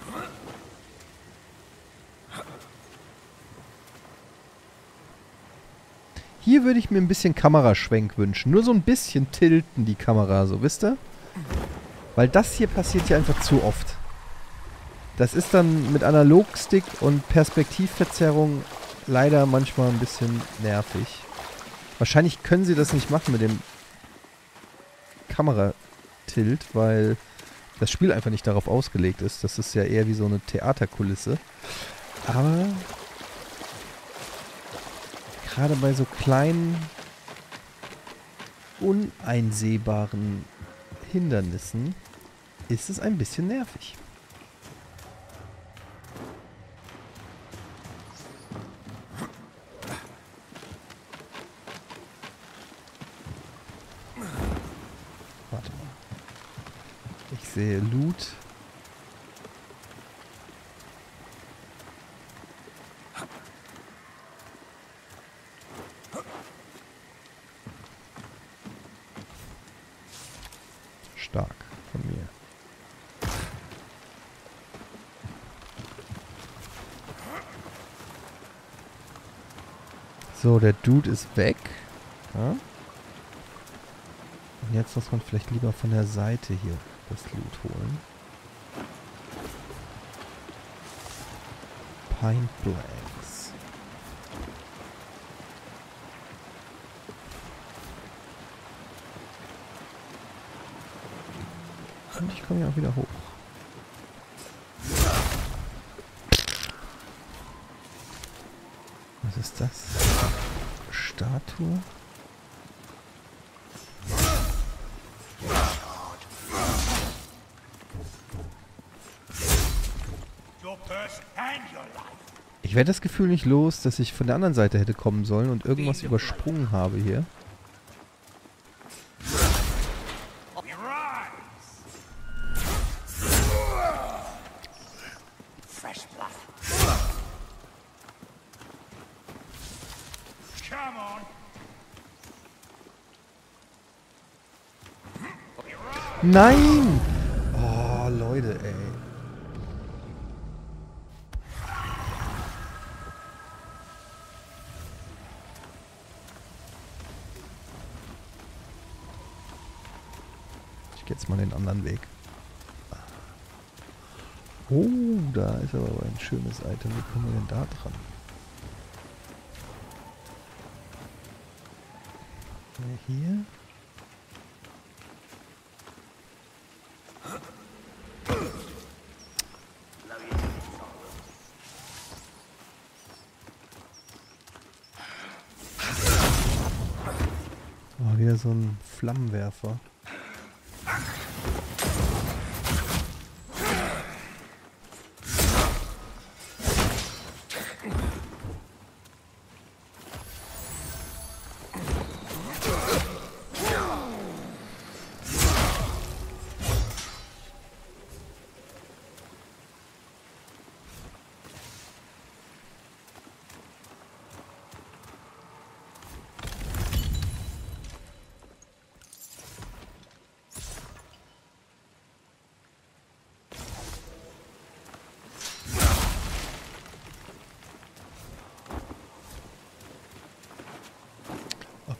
Speaker 1: Hier würde ich mir ein bisschen Kameraschwenk wünschen. Nur so ein bisschen tilten die Kamera, so, wisst ihr? Weil das hier passiert ja einfach zu oft. Das ist dann mit Analogstick und Perspektivverzerrung leider manchmal ein bisschen nervig. Wahrscheinlich können sie das nicht machen mit dem Kameratilt, weil das Spiel einfach nicht darauf ausgelegt ist. Das ist ja eher wie so eine Theaterkulisse. Aber gerade bei so kleinen, uneinsehbaren Hindernissen ist es ein bisschen nervig. Warte mal. Ich sehe Loot. Stark von mir. So, der Dude ist weg. Ja? Und jetzt muss man vielleicht lieber von der Seite hier das Loot holen. Pine Blanks. Und ich komme ja auch wieder hoch. Was ist das? Statue? Ich werde das Gefühl nicht los, dass ich von der anderen Seite hätte kommen sollen und irgendwas übersprungen habe hier. Nein! Oh, Leute, ey. Ich gehe jetzt mal den anderen Weg. Oh, da ist aber ein schönes Item. Wie kommen wir denn da dran? Hier. Oh, wieder so ein Flammenwerfer.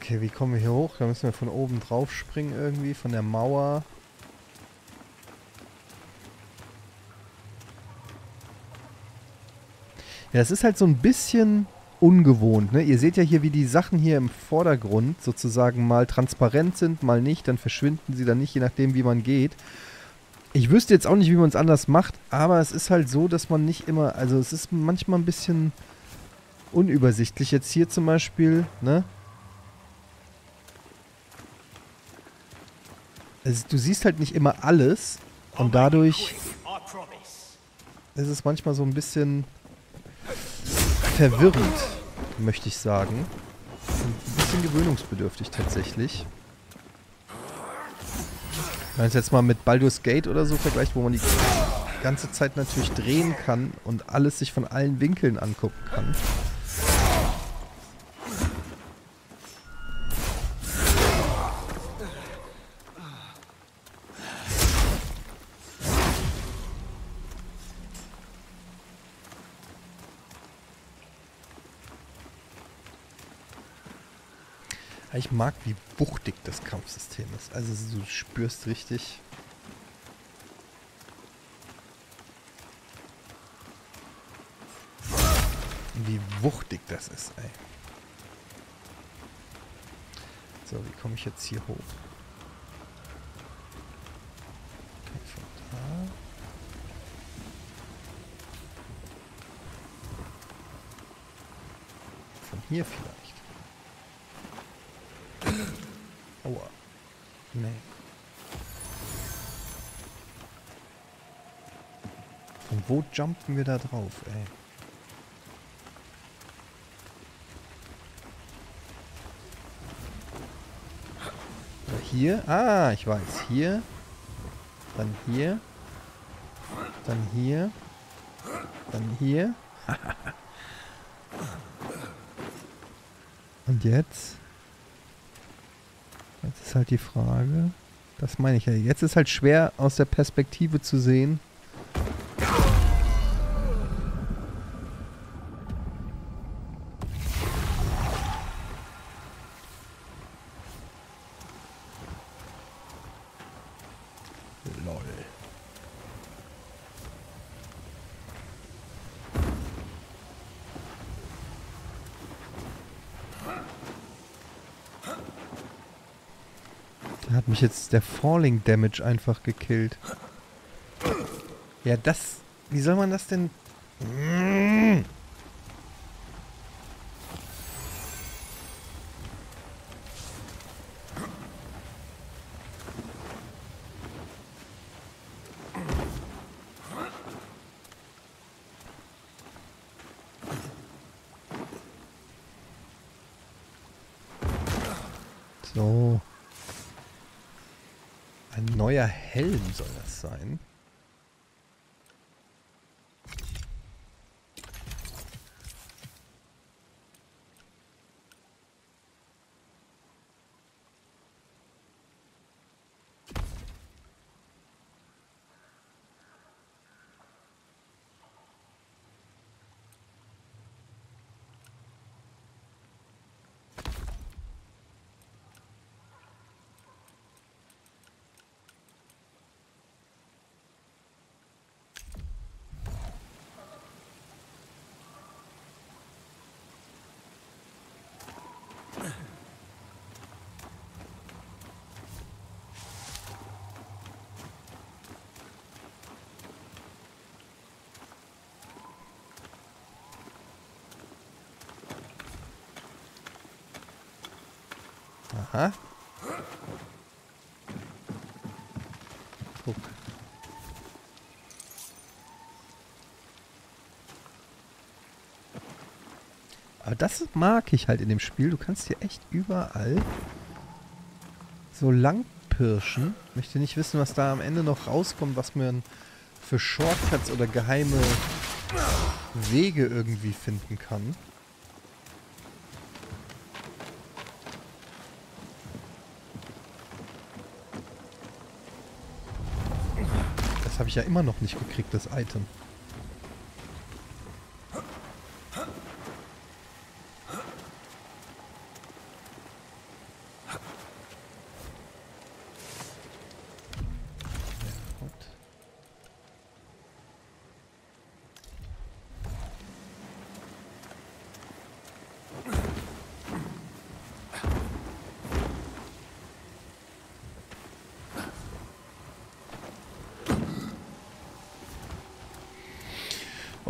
Speaker 1: Okay, wie kommen wir hier hoch? Da müssen wir von oben drauf springen irgendwie, von der Mauer. Ja, das ist halt so ein bisschen ungewohnt, ne? Ihr seht ja hier, wie die Sachen hier im Vordergrund sozusagen mal transparent sind, mal nicht. Dann verschwinden sie dann nicht, je nachdem, wie man geht. Ich wüsste jetzt auch nicht, wie man es anders macht, aber es ist halt so, dass man nicht immer... Also es ist manchmal ein bisschen unübersichtlich. Jetzt hier zum Beispiel, ne? Also du siehst halt nicht immer alles und dadurch ist es manchmal so ein bisschen verwirrend, möchte ich sagen. Ein bisschen gewöhnungsbedürftig tatsächlich. Wenn man es jetzt mal mit Baldur's Gate oder so vergleicht, wo man die ganze Zeit natürlich drehen kann und alles sich von allen Winkeln angucken kann. Ich mag, wie wuchtig das Kampfsystem ist. Also du spürst richtig... wie wuchtig das ist, ey. So, wie komme ich jetzt hier hoch? Okay, von da. Von hier vielleicht. Aua. Nee. Von wo jumpen wir da drauf, ey? Oder hier? Ah, ich weiß. Hier. Dann hier. Dann hier. Dann hier. Und jetzt? Jetzt ist halt die Frage, das meine ich ja, jetzt ist halt schwer aus der Perspektive zu sehen. Lol. Da hat mich jetzt der Falling Damage einfach gekillt. Ja, das... Wie soll man das denn... So. Ein neuer Helm soll das sein. Aha. Guck. Aber das mag ich halt in dem Spiel. Du kannst hier echt überall so lang pirschen. Ich möchte nicht wissen, was da am Ende noch rauskommt, was man für Shortcuts oder geheime Wege irgendwie finden kann. Das habe ich ja immer noch nicht gekriegt, das Item.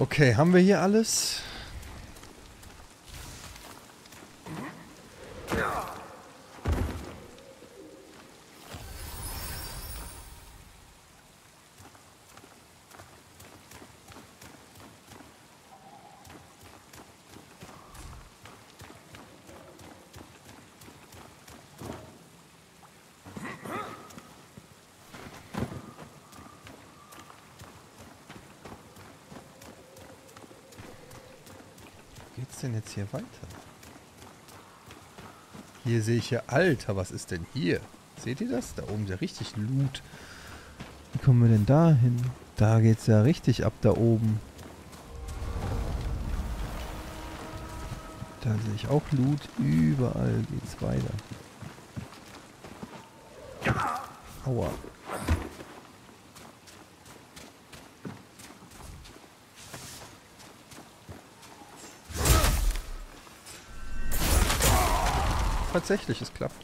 Speaker 1: Okay, haben wir hier alles? Geht's denn jetzt hier weiter? Hier sehe ich ja, Alter, was ist denn hier? Seht ihr das? Da oben ist ja richtig Loot. Wie kommen wir denn da hin? Da geht's ja richtig ab da oben. Da sehe ich auch Loot. Überall geht's weiter. Aua. Tatsächlich, es klappt.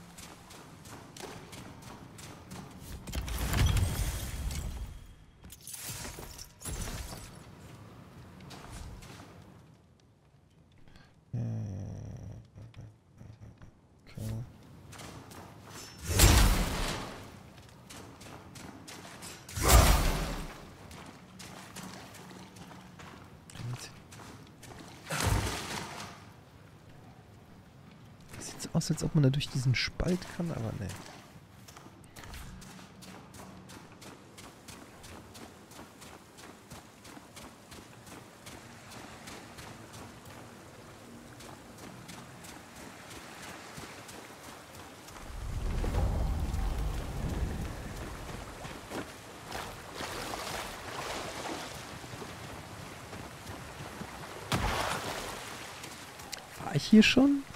Speaker 1: Aus, als ob man da durch diesen Spalt kann, aber ne. War ich hier schon?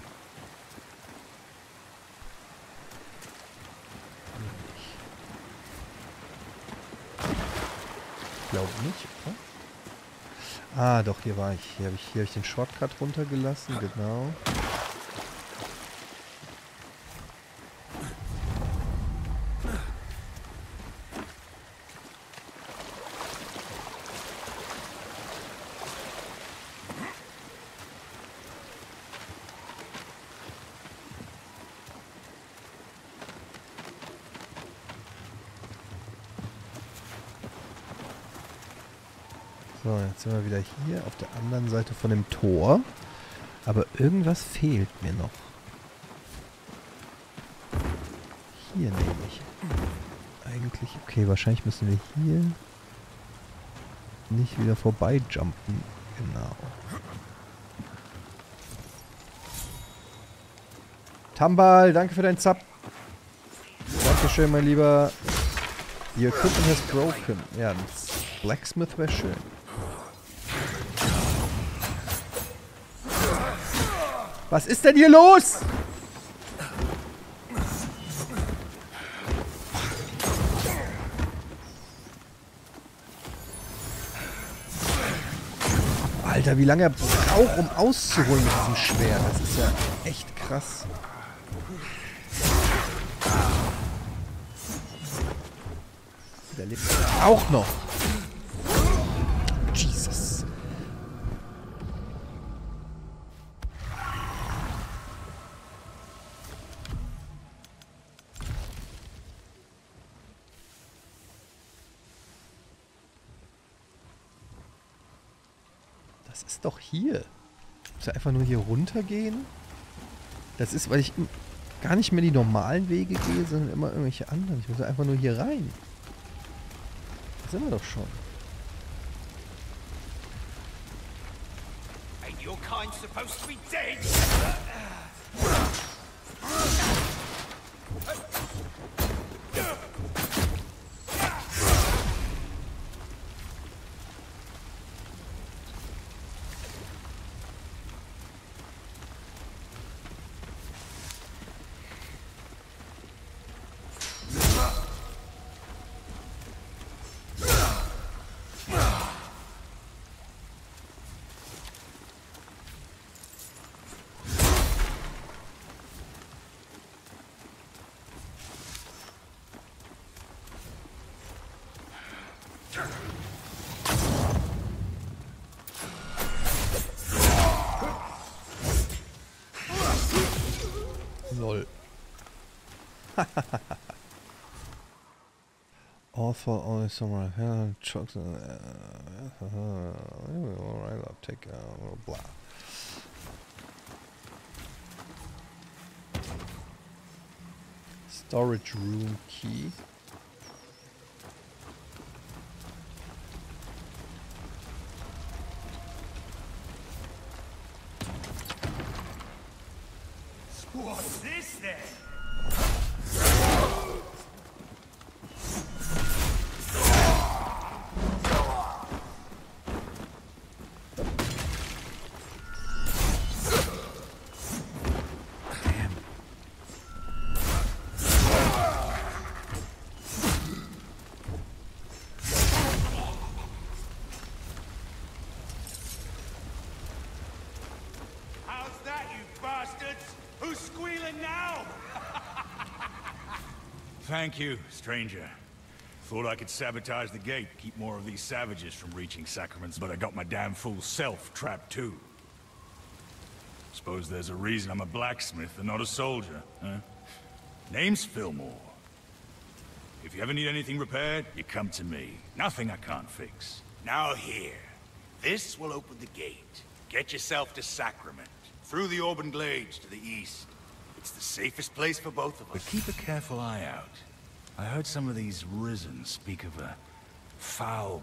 Speaker 1: Nicht, oder? Ah, doch, hier war ich. Hier habe ich den Shortcut runtergelassen, genau. So, jetzt sind wir wieder hier auf der anderen Seite von dem Tor. Aber irgendwas fehlt mir noch. Hier nämlich. Eigentlich, okay, wahrscheinlich müssen wir hier nicht wieder vorbei jumpen. Genau. Tambal, danke für deinen Zap. Dankeschön, mein Lieber. Your equipment has broken. Ja, das Blacksmith wäre schön. Was ist denn hier los? Alter, wie lange er braucht, um auszuholen mit diesem Schwert. Das ist ja echt krass. Der lebt auch noch. Jesus. Das ist doch hier. Ich muss ja einfach nur hier runtergehen. Das ist, weil ich gar nicht mehr die normalen Wege gehe, sondern immer irgendwelche anderen. Ich muss ja einfach nur hier rein. Da sind wir doch schon.
Speaker 12: Ain't your kind supposed to be dead?
Speaker 1: Author only summarize. Chucks. Alright, I'll take blah. Storage room key.
Speaker 12: What's this then?
Speaker 13: Thank you, stranger. Thought I could sabotage the gate, keep more of these savages from reaching Sacraments, but I got my damn fool self trapped too. Suppose there's a reason I'm a blacksmith and not a soldier, huh? Name's Fillmore. If you ever need anything repaired, you come to me. Nothing I can't fix.
Speaker 6: Now here. This will open the gate. Get yourself to Sacrament. Through the Auburn Glades to the east. It's the safest place for both of us.
Speaker 13: But keep a careful eye out. I heard some of these Risen speak of a foul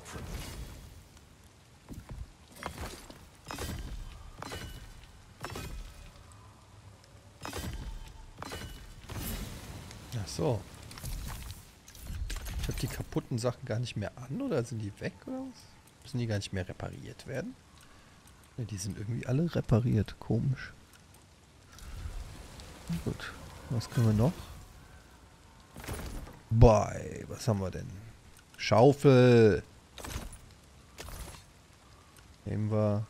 Speaker 1: Ach so. Ich habe die kaputten Sachen gar nicht mehr an, oder sind die weg, oder was? Müssen die gar nicht mehr repariert werden? Ja, die sind irgendwie alle repariert. Komisch. Na gut. Was können wir noch? Boy, was haben wir denn? Schaufel. Nehmen wir.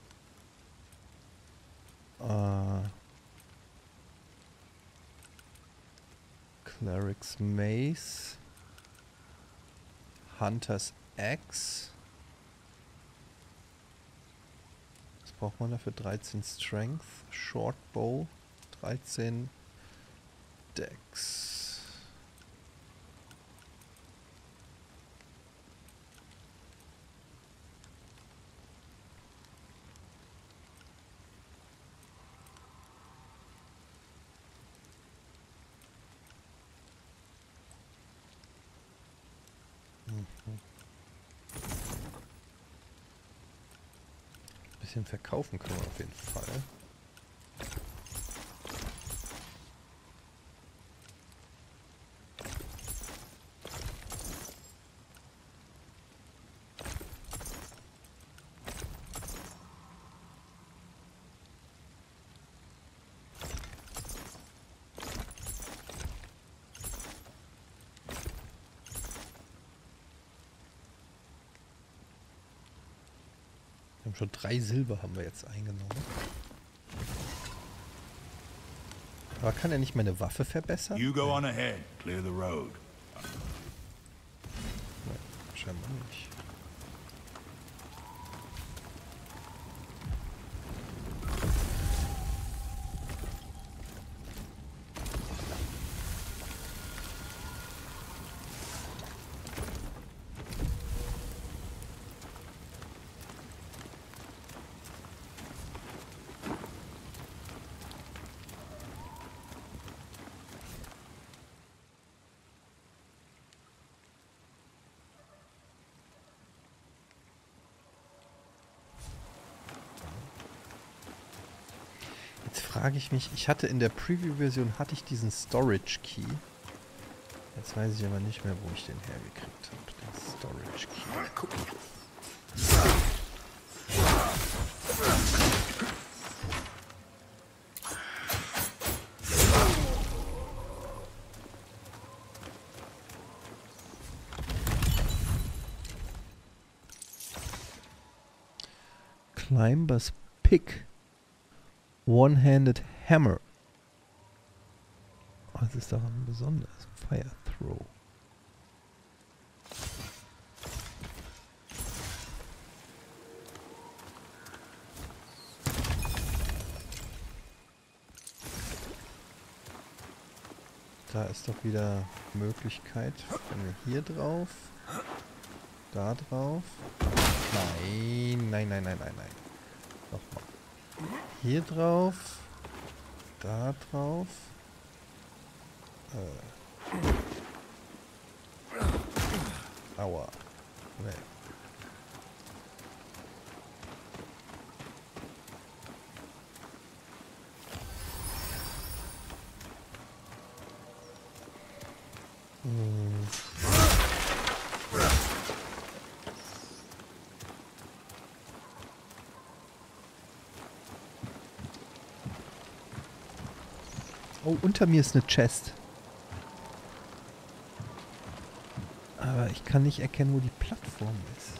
Speaker 1: Cleric's Mace. Hunter's Axe. Was braucht man dafür? 13 Strength. Short Bow. 13 Dex. Bisschen verkaufen können wir auf jeden Fall. Schon 3 Silber haben wir jetzt eingenommen. Aber kann er nicht meine Waffe verbessern?
Speaker 13: You go on ahead, clear the road.
Speaker 1: Nein, scheinbar nicht. Frage ich mich, ich hatte in der Preview-Version hatte ich diesen Storage Key. Jetzt weiß ich aber nicht mehr, wo ich den hergekriegt habe. Den Storage Key. Climber's Pick. One-Handed Hammer. Was ist daran besonders? Fire Throw. Da ist doch wieder Möglichkeit. Wenn wir hier drauf. Da drauf. Nein, nein, nein, nein, nein, nein. Nochmal. Hier drauf. Da drauf. Aua. Nee. Oh, unter mir ist eine Chest. Aber ich kann nicht erkennen, wo die Plattform ist.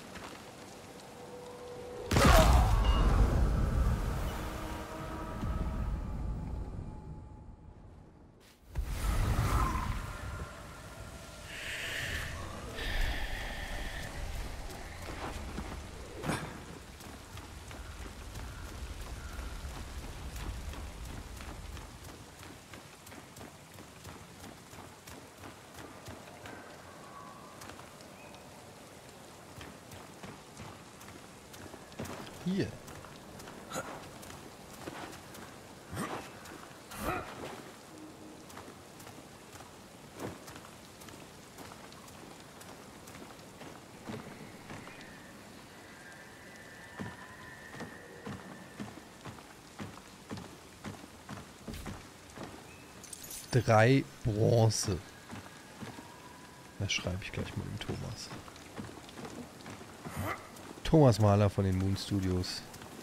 Speaker 1: Hier. Drei Bronze. Das schreibe ich gleich mal dem Thomas. Thomas Mahler von den Moon Studios.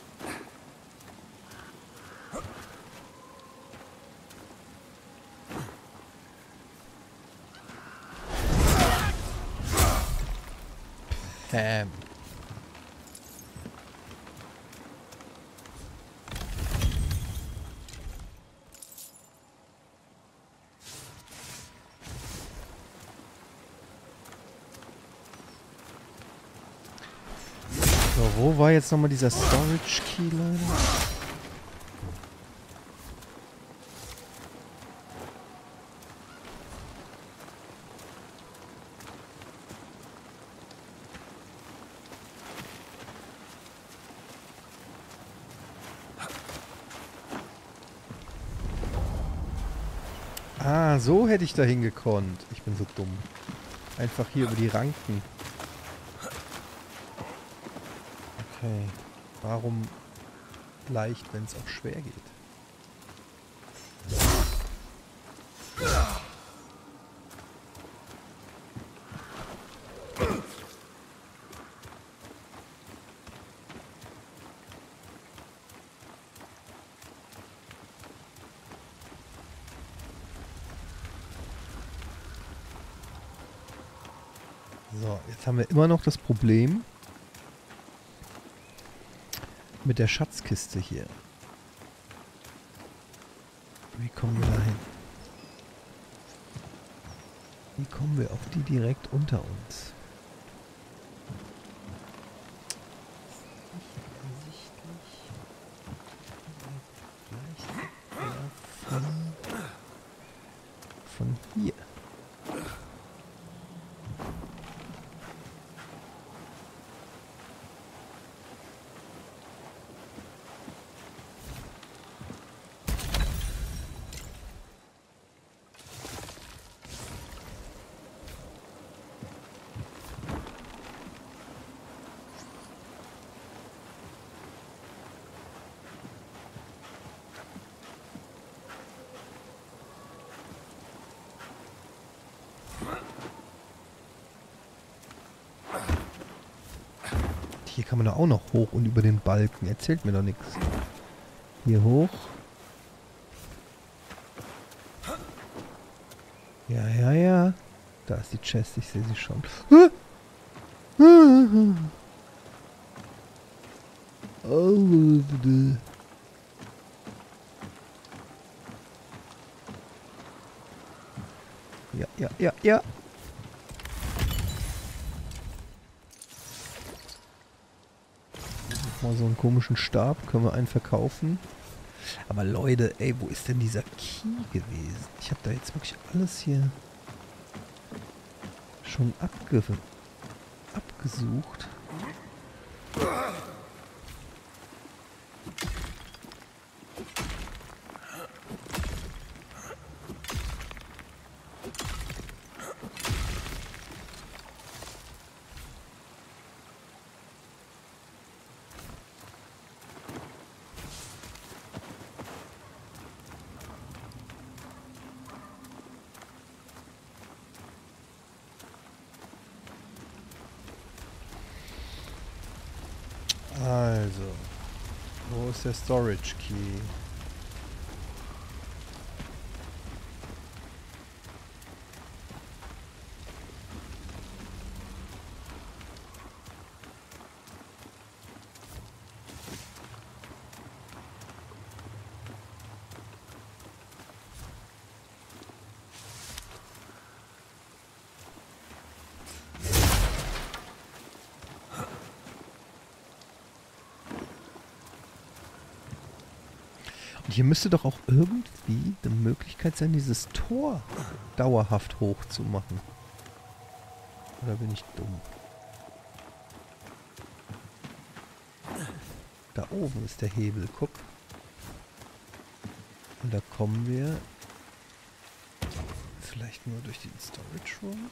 Speaker 1: Pam. So, wo war jetzt nochmal dieser Storage Key leider? Ah, so hätte ich da hingekonnt. Ich bin so dumm. Einfach hier über die Ranken. Okay. Warum leicht, wenn es auch schwer geht? So, jetzt haben wir immer noch das Problem mit der Schatzkiste hier. Wie kommen wir da hin? Wie kommen wir auf die direkt unter uns? Von hier. Hier kann man doch auch noch hoch und über den Balken. Erzählt mir doch nichts. Hier hoch. Ja, ja, ja. Da ist die Chest, ich sehe sie schon. Ja, ja, ja, ja. Mal so einen komischen Stab. Können wir einen verkaufen? Aber Leute, ey, wo ist denn dieser Key gewesen? Ich habe da jetzt wirklich alles hier schon abgesucht. Also, wo ist der Storage Key? Hier müsste doch auch irgendwie eine Möglichkeit sein, dieses Tor dauerhaft hochzumachen. Oder bin ich dumm? Da oben ist der Hebel, guck. Und da kommen wir vielleicht nur durch den Storage Room.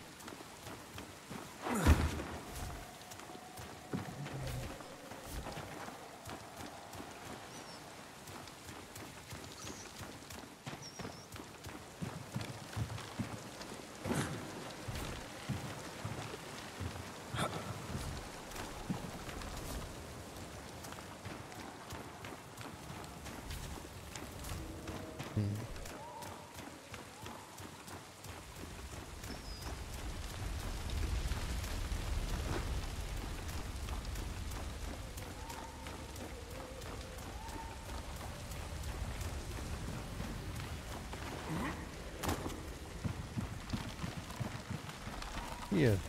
Speaker 1: Hier.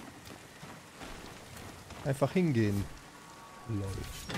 Speaker 1: Einfach hingehen. Läuft.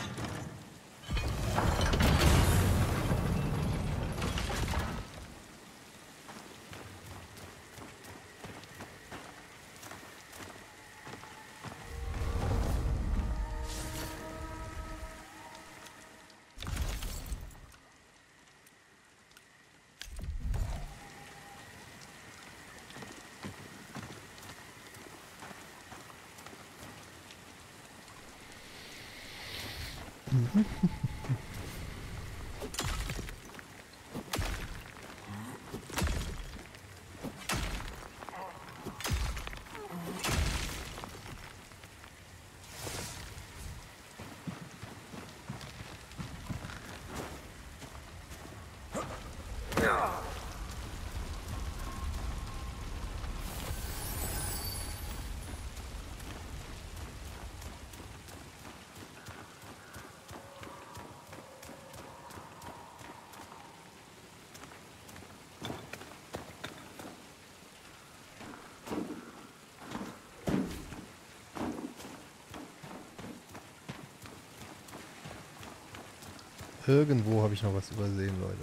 Speaker 1: Irgendwo habe ich noch was übersehen, Leute.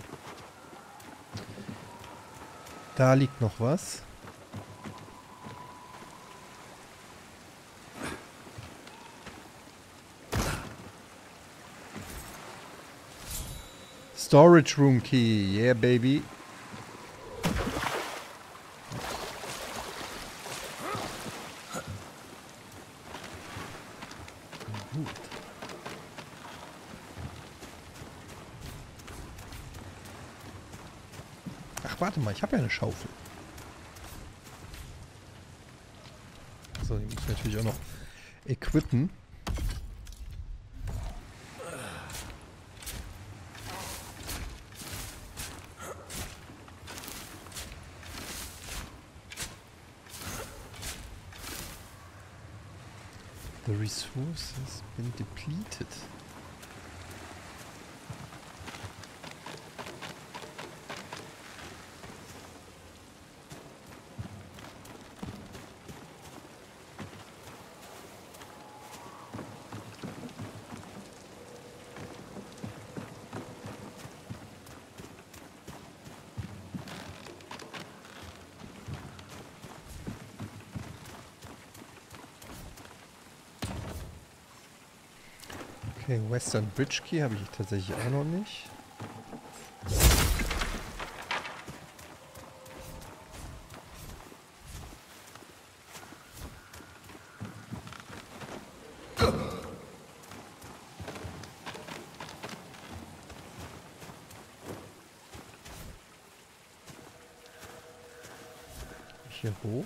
Speaker 1: Da liegt noch was. Storage Room Key. Yeah, baby. Warte mal, ich habe ja eine Schaufel. So, die muss ich natürlich auch noch equippen. The resources been depleted. Okay, Western Bridge Key habe ich tatsächlich auch noch nicht. Hier hoch.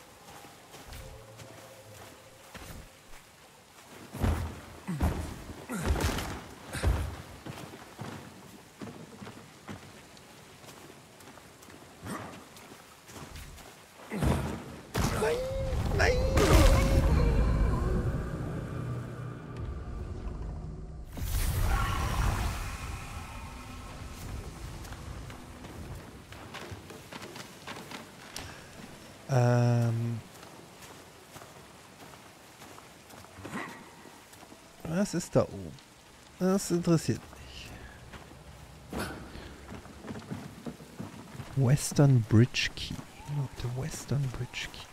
Speaker 1: Was ist da oben? Das interessiert mich. Western Bridge Key. Leute, Western Bridge Key.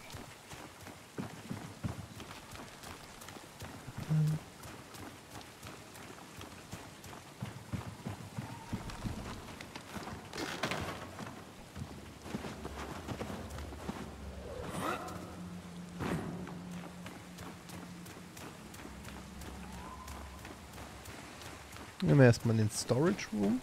Speaker 1: Nehmen wir erstmal den Storage Room.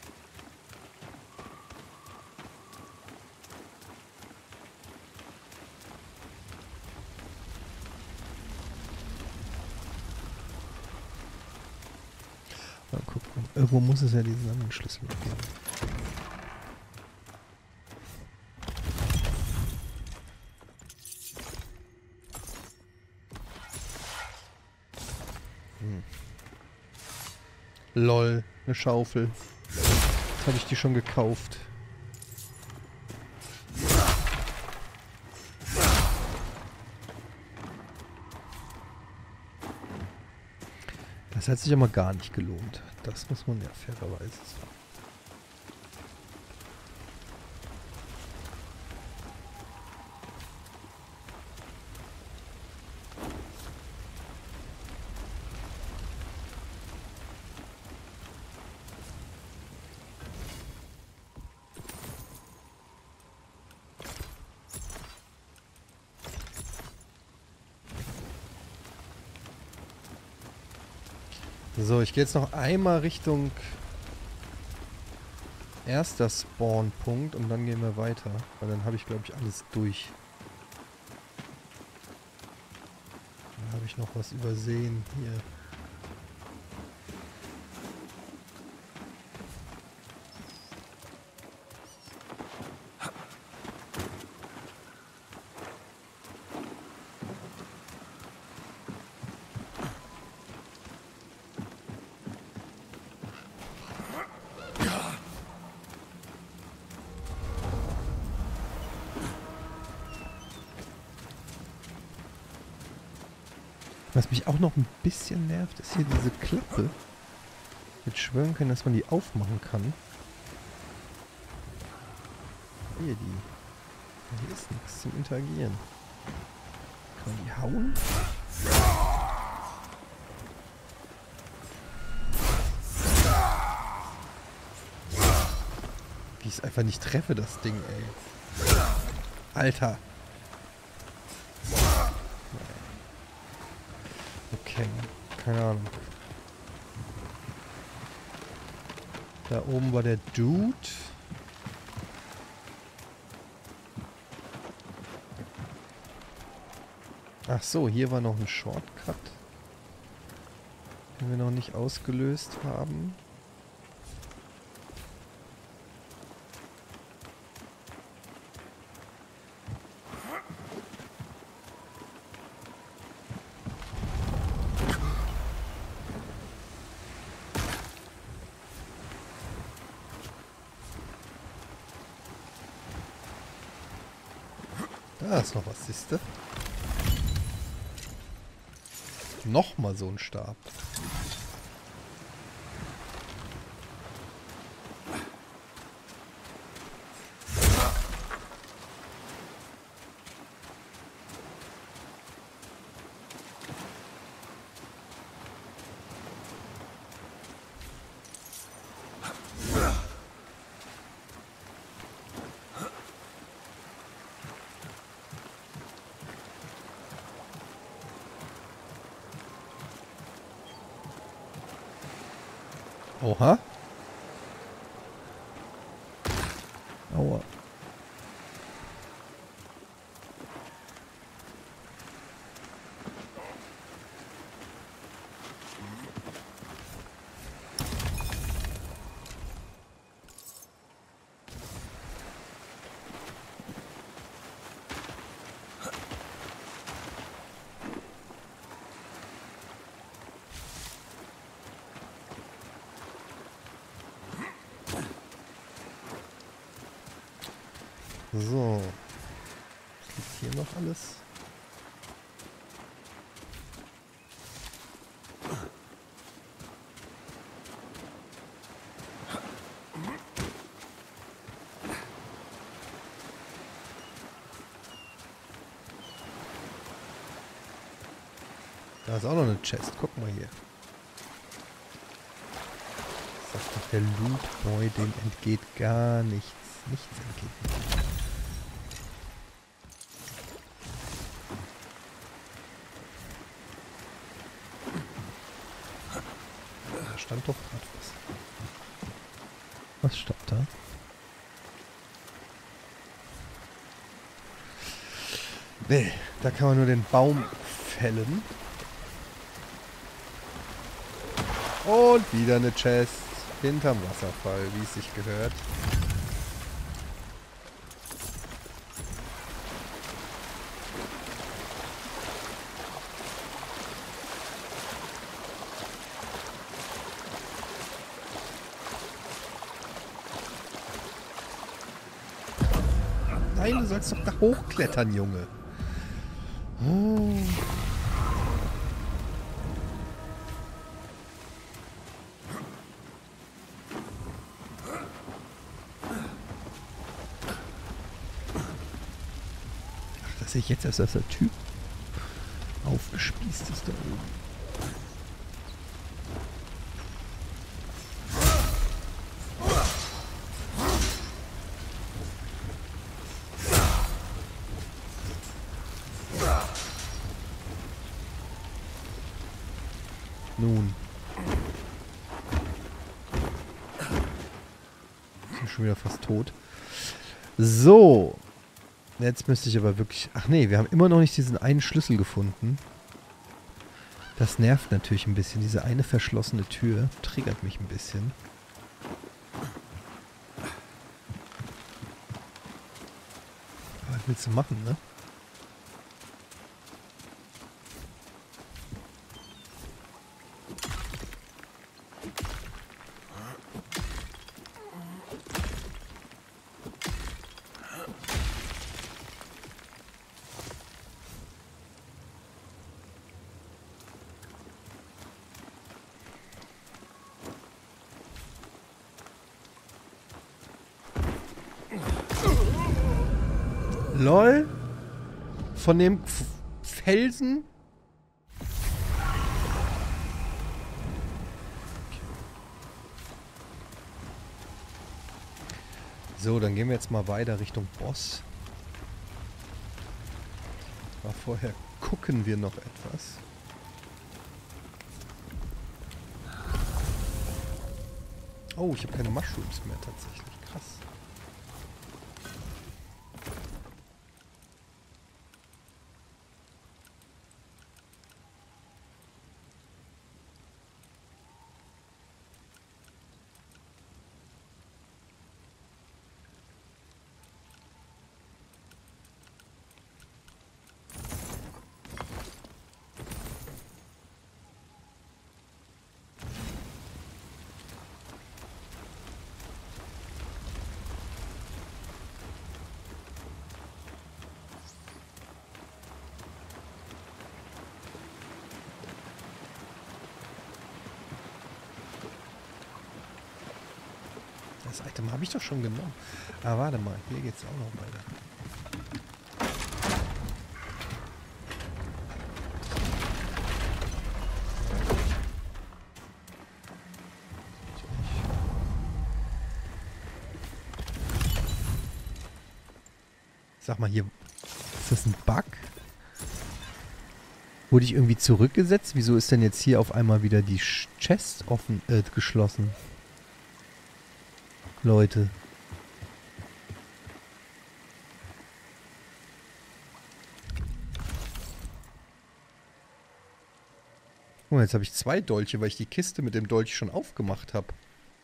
Speaker 1: Mal gucken. Irgendwo muss es ja diesen anderen Schlüssel geben. Lol, eine Schaufel. Jetzt habe ich die schon gekauft. Das hat sich aber gar nicht gelohnt. Das muss man ja fairerweise sagen. So, ich gehe jetzt noch einmal Richtung erster Spawnpunkt und dann gehen wir weiter. Weil dann habe ich, glaube ich, alles durch. Da habe ich noch was übersehen hier. Was mich auch noch ein bisschen nervt, ist hier diese Klappe. Ich hätte schwören können, dass man die aufmachen kann. Hier die. Hier ist nichts zum Interagieren. Kann man die hauen? Wie ich es einfach nicht treffe, das Ding, ey. Alter. Okay, keine Ahnung. Da oben war der Dude. Ach so, hier war noch ein Shortcut, den wir noch nicht ausgelöst haben. Da ist noch was, siehste. Nochmal so ein Stab. Oha. Aua. So. Was liegt hier noch alles? Da ist auch noch eine Chest. Guck mal hier. Das ist doch der Loot Boy, dem entgeht gar nichts. Nichts entgeht nicht. Da stand doch gerade was. Was stand da? Nee, da kann man nur den Baum fällen. Und wieder eine Chest hinterm Wasserfall, wie es sich gehört. Nein, du sollst doch da hochklettern, Junge. Oh. Sehe ich jetzt erst, dass der Typ aufgespießt ist da oben. Nun. Ich bin schon wieder fast tot. So. Jetzt müsste ich aber wirklich... Ach nee, wir haben immer noch nicht diesen einen Schlüssel gefunden. Das nervt natürlich ein bisschen. Diese eine verschlossene Tür triggert mich ein bisschen. Was willst du machen, ne? LOL. Von dem Felsen. So, dann gehen wir jetzt mal weiter Richtung Boss. Aber vorher gucken wir noch etwas. Oh, ich habe keine Mushrooms mehr tatsächlich. Krass. Das Item habe ich doch schon genommen. Ah, warte mal. Hier geht's auch noch weiter. Sag mal hier, ist das ein Bug? Wurde ich irgendwie zurückgesetzt? Wieso ist denn jetzt hier auf einmal wieder die Chest offen, geschlossen? Leute. Oh, jetzt habe ich 2 Dolche, weil ich die Kiste mit dem Dolch schon aufgemacht habe.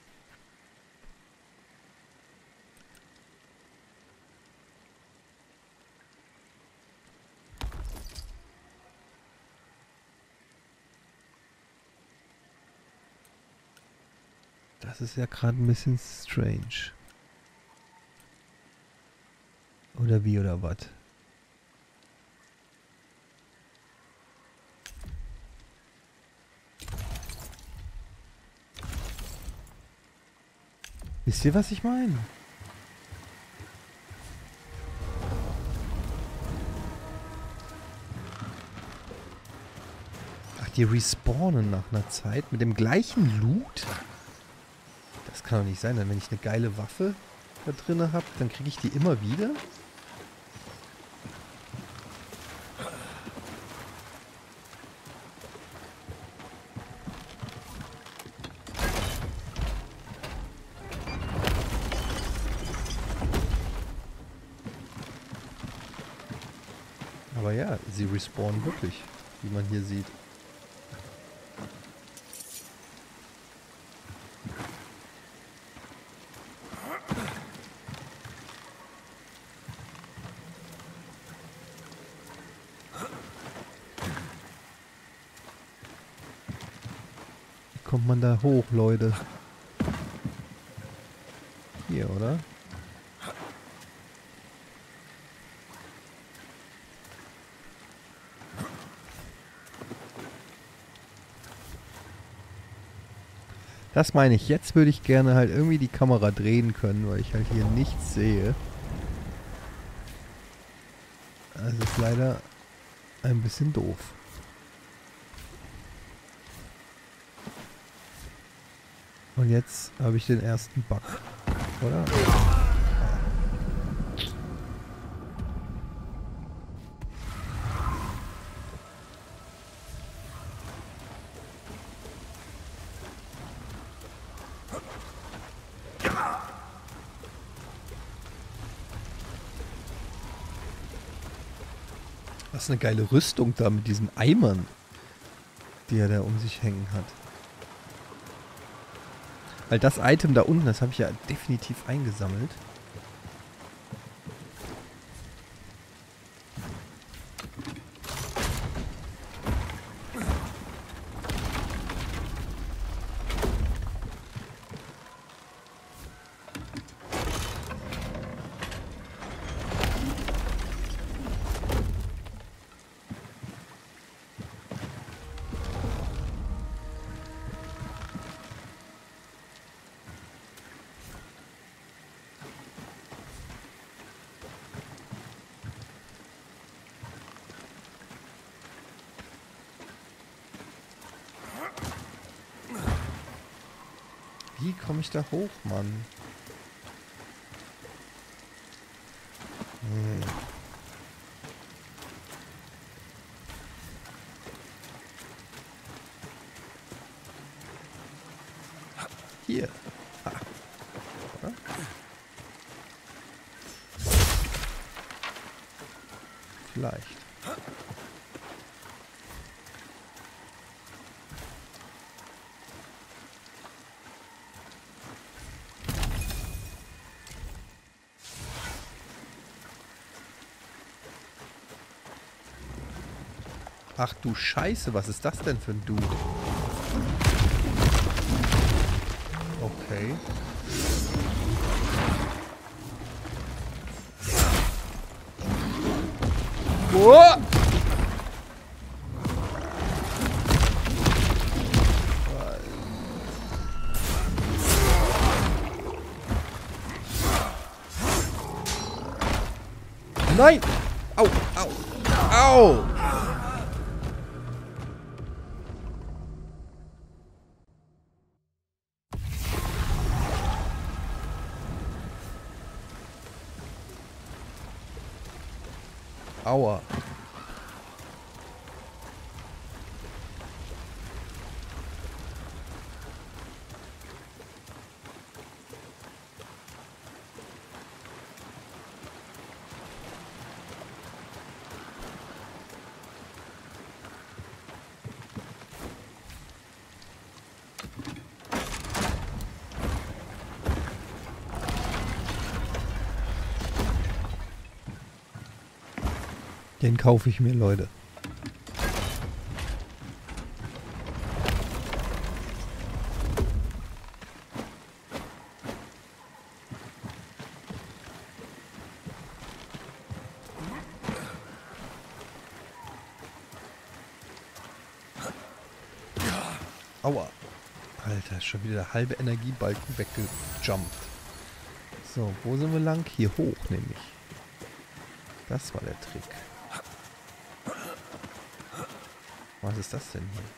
Speaker 1: Das ist ja gerade ein bisschen strange. Oder wie oder was? Wisst ihr, was ich meine? Ach, die respawnen nach einer Zeit mit dem gleichen Loot? Das kann doch nicht sein, denn wenn ich eine geile Waffe da drin habe, dann kriege ich die immer wieder? Aber ja, sie respawnen wirklich, wie man hier sieht. Wie kommt man da hoch, Leute? Hier, oder? Das meine ich. Jetzt würde ich gerne halt irgendwie die Kamera drehen können, weil ich halt hier nichts sehe. Das ist leider ein bisschen doof. Und jetzt habe ich den ersten Bug, oder? Das ist eine geile Rüstung da mit diesen Eimern, die er da um sich hängen hat. Weil das Item da unten, das habe ich ja definitiv eingesammelt. Wie komme ich da hoch, Mann? Hier. Ah. Oder? Vielleicht. Ach du Scheiße, was ist das denn für ein Dude? Okay. Oh! Nein! Au, au, au! Aua. Den kaufe ich mir, Leute. Aua. Alter, ist schon wieder der halbe Energiebalken weggejumpt. So, wo sind wir lang? Hier hoch, nämlich. Das war der Trick. Was ist das denn hier?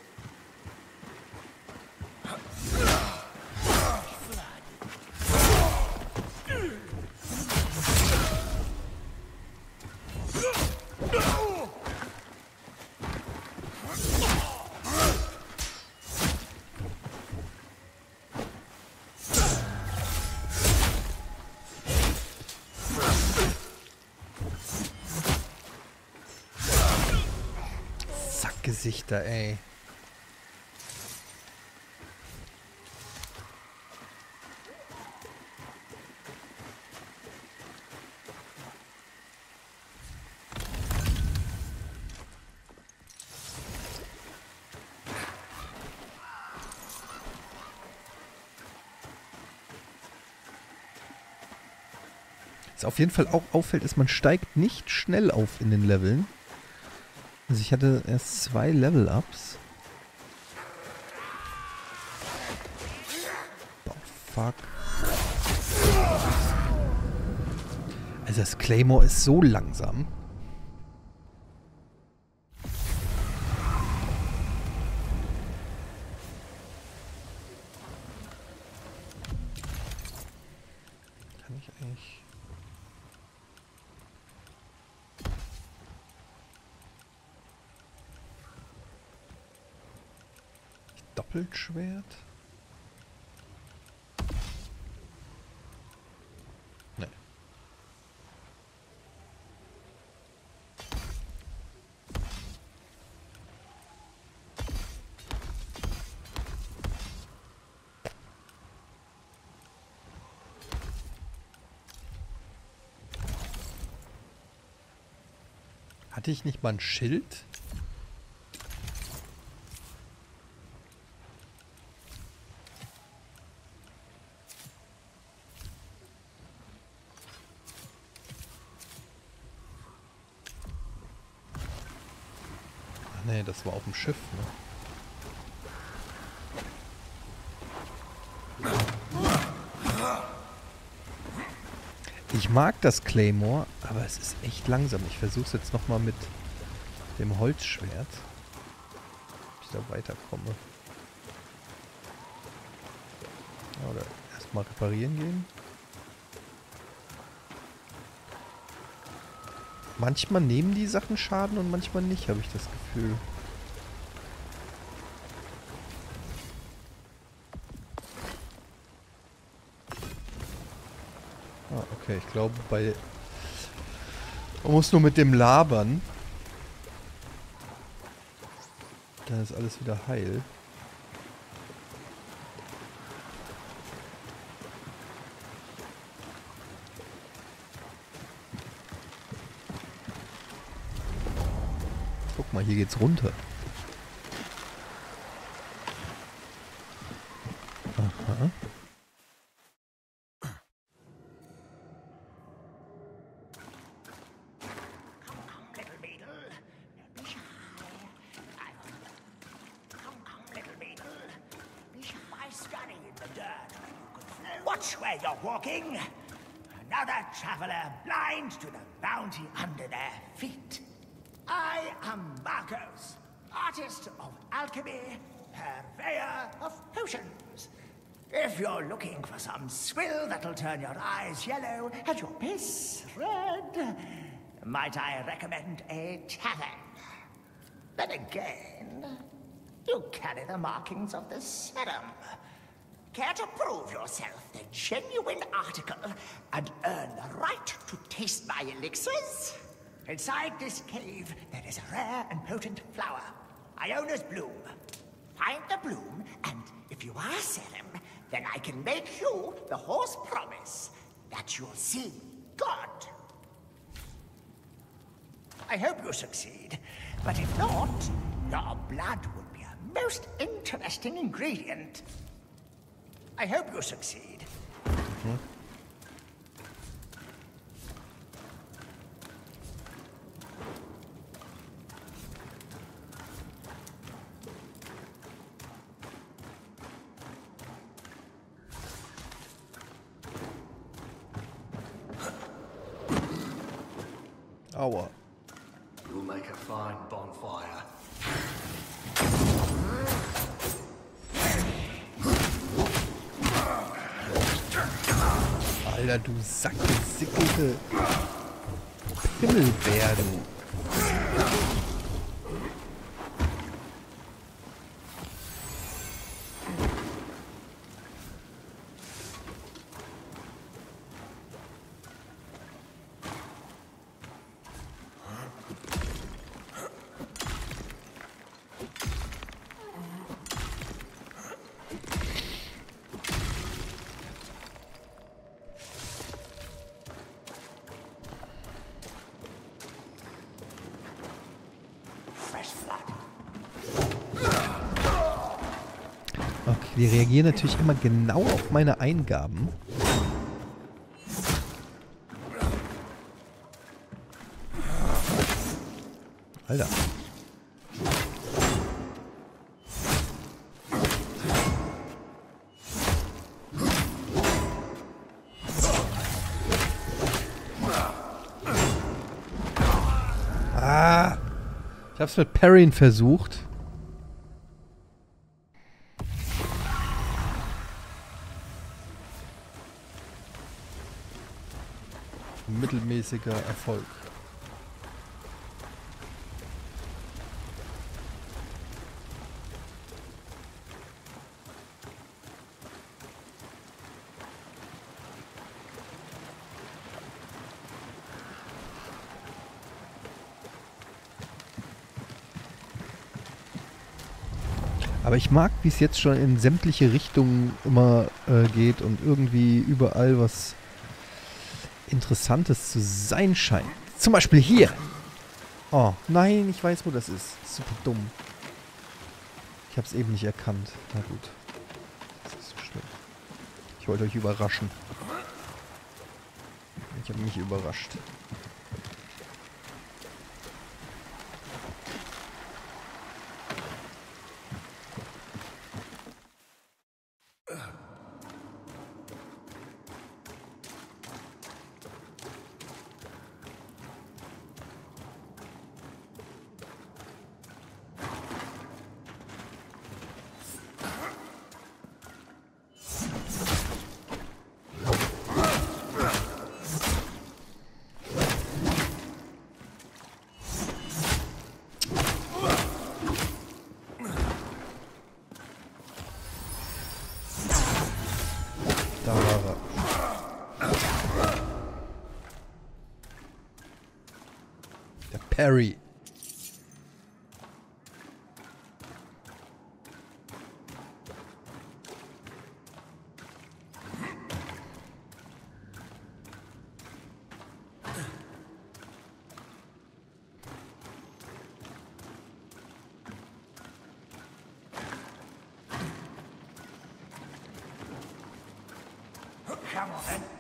Speaker 1: Gesichter, ey. Was auf jeden Fall auch auffällt, ist, man steigt nicht schnell auf in den Leveln. Also ich hatte erst 2 Level-Ups. Oh, fuck. Also das Claymore ist so langsam. Kann ich eigentlich... Doppelschwert? Nee. Hatte ich nicht mal ein Schild? Nee, das war auf dem Schiff, ne? Ich mag das Claymore, aber es ist echt langsam. Ich versuche es jetzt nochmal mit dem Holzschwert, ob ich da weiterkomme. Oder erstmal reparieren gehen. Manchmal nehmen die Sachen Schaden und manchmal nicht, habe ich das Gefühl. Ah, okay, ich glaube man muss nur mit dem labern. Dann ist alles wieder heil. Guck mal, hier geht's runter. Aha.
Speaker 4: Watch where you're walking. Another traveler blind to the bounty under their feet. I am Marcos, artist of alchemy, purveyor of potions. If you're looking for some swill that'll turn your eyes yellow and your piss red, might I recommend a tavern? Then again, you carry the markings of the serum. Care to prove yourself the genuine article and earn the right to taste my elixirs? Inside this cave, there is a rare and potent flower, Iona's bloom. Find the bloom, and if you are serum, then I can make you the horse promise that you'll see God. I hope you succeed. But if not, your blood would be a most interesting ingredient. I hope you succeed.
Speaker 1: Aua.
Speaker 8: You'll make a fine bonfire.
Speaker 1: Alter, du sackgesickelte Pimmelbär, du. Okay, die reagieren natürlich immer genau auf meine Eingaben. Alter. Ah! Ich hab's mit Parryen versucht. Mittelmäßiger Erfolg. Aber ich mag, wie es jetzt schon in sämtliche Richtungen immer geht und irgendwie überall was Interessantes zu sein scheint. Zum Beispiel hier. Oh, nein, ich weiß, wo das ist. Super dumm. Ich habe es eben nicht erkannt. Na gut. Das ist so schlimm. Ich wollte euch überraschen. Ich habe mich überrascht. Da war er. Der Parry.
Speaker 4: Come on, then.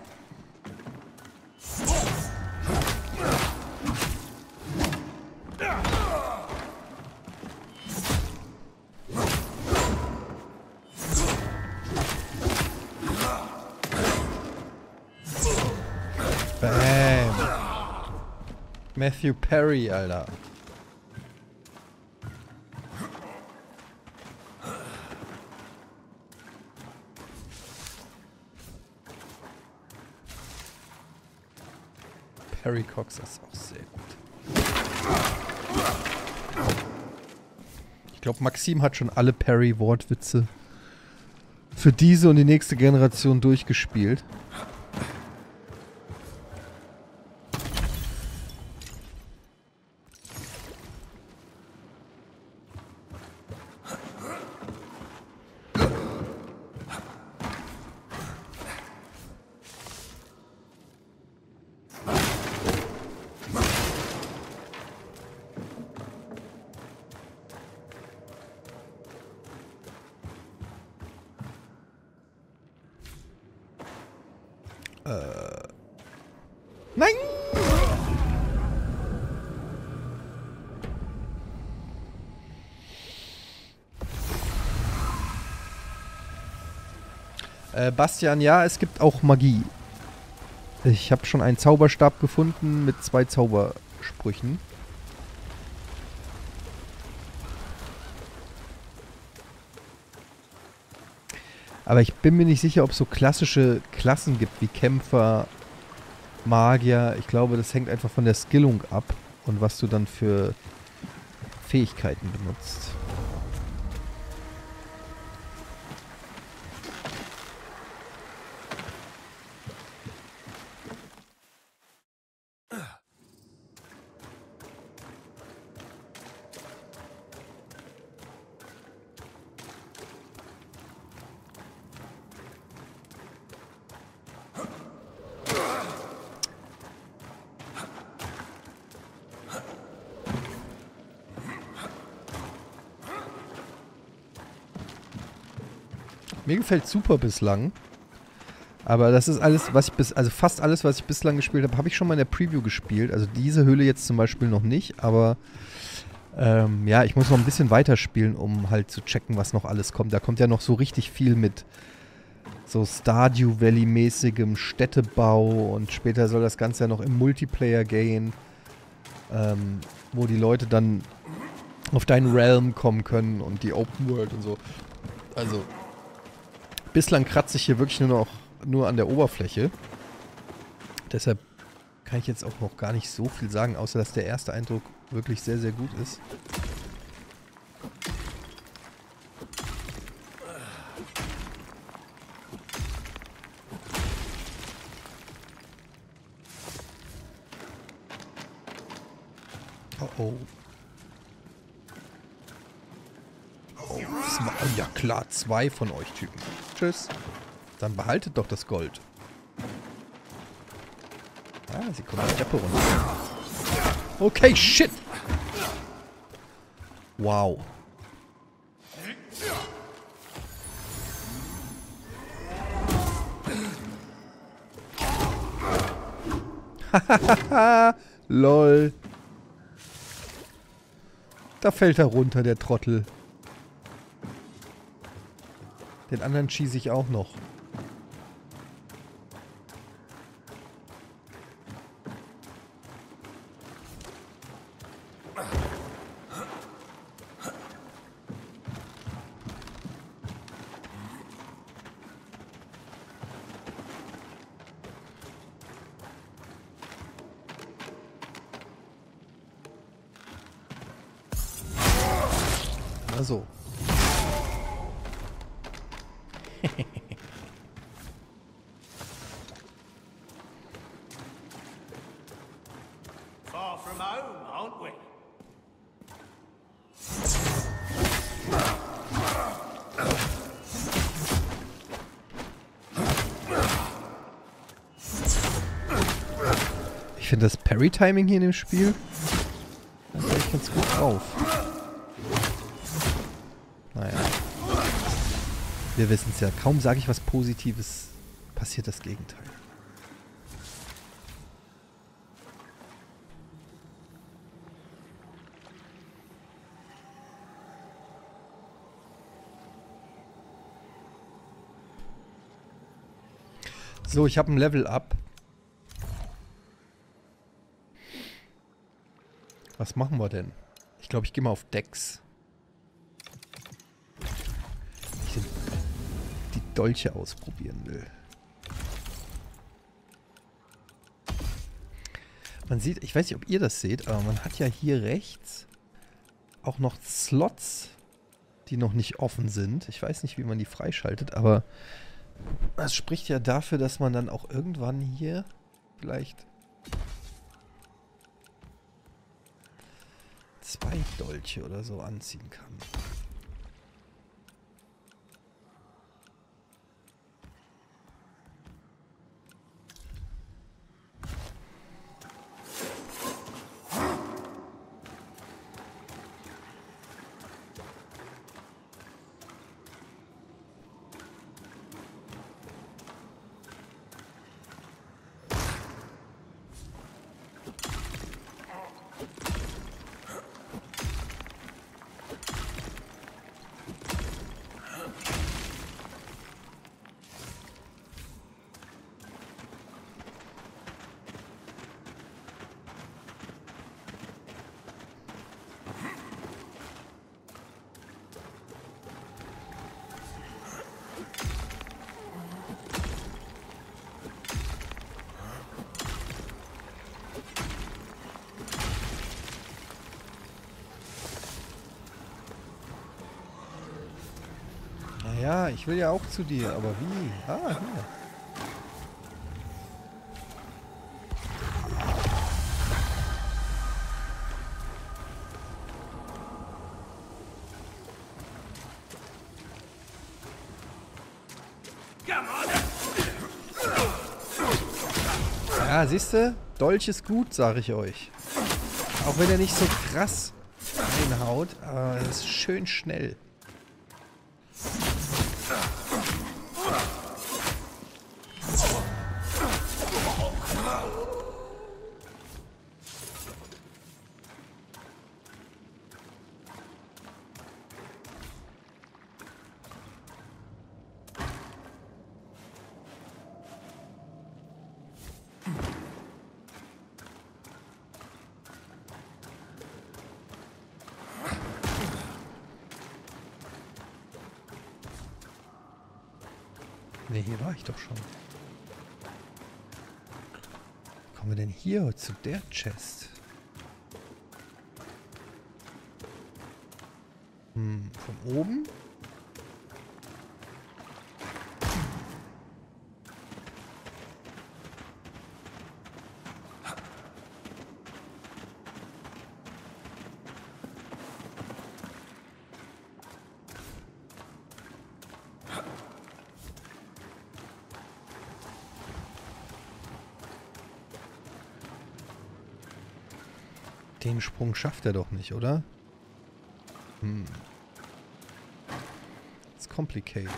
Speaker 1: Bam. Matthew Perry, Alter. Perry Cox ist auch sehr gut. Ich glaube, Maxim hat schon alle Perry-Wortwitze für diese und die nächste Generation durchgespielt. Nein! Bastian, ja, es gibt auch Magie. Ich habe schon einen Zauberstab gefunden mit 2 Zaubersprüchen. Aber ich bin mir nicht sicher, ob es so klassische Klassen gibt wie Kämpfer, Magier. Ich glaube, das hängt einfach von der Skillung ab und was du dann für Fähigkeiten benutzt. Mir gefällt super bislang. Aber das ist alles, was ich also fast alles, was ich bislang gespielt habe, habe ich schon mal in der Preview gespielt. Also diese Höhle jetzt zum Beispiel noch nicht, aber ja, ich muss noch ein bisschen weiterspielen, um halt zu checken, was noch alles kommt. Da kommt ja noch so richtig viel mit so Stardew Valley-mäßigem Städtebau und später soll das Ganze ja noch im Multiplayer gehen, wo die Leute dann auf deinen Realm kommen können und die Open World und so. Also bislang kratze ich hier wirklich nur an der Oberfläche. Deshalb kann ich jetzt auch noch gar nicht so viel sagen, außer dass der erste Eindruck wirklich sehr, sehr gut ist. Oh oh. Ja klar, 2 von euch Typen. Tschüss. Dann behaltet doch das Gold. Ah, sie kommen die Treppe runter. Okay, shit. Wow. Hahaha. Lol. Da fällt er runter, der Trottel. Den anderen schieße ich auch noch. Na so.
Speaker 12: Far from home, aren't we?
Speaker 1: Ich finde das Parry-Timing hier in dem Spiel das ist echt ganz gut drauf. Naja. Wir wissen es ja. Kaum sage ich was Positives, passiert das Gegenteil. So, ich habe ein Level-Up. Was machen wir denn? Ich glaube, ich gehe mal auf Dex. Ich die Dolche ausprobieren will. Man sieht, ich weiß nicht, ob ihr das seht, aber man hat ja hier rechts auch noch Slots, die noch nicht offen sind. Ich weiß nicht, wie man die freischaltet, aber das spricht ja dafür, dass man dann auch irgendwann hier vielleicht 2 Dolche oder so anziehen kann. Ja, ich will ja auch zu dir, aber wie? Ah, hier. Ja, siehst du? Dolch ist gut, sage ich euch. Auch wenn er nicht so krass reinhaut, aber er ist schön schnell. Ne, hier war ich doch schon. Wie kommen wir denn hier zu der Chest? Von oben? Den Sprung schafft er doch nicht, oder? It's complicated.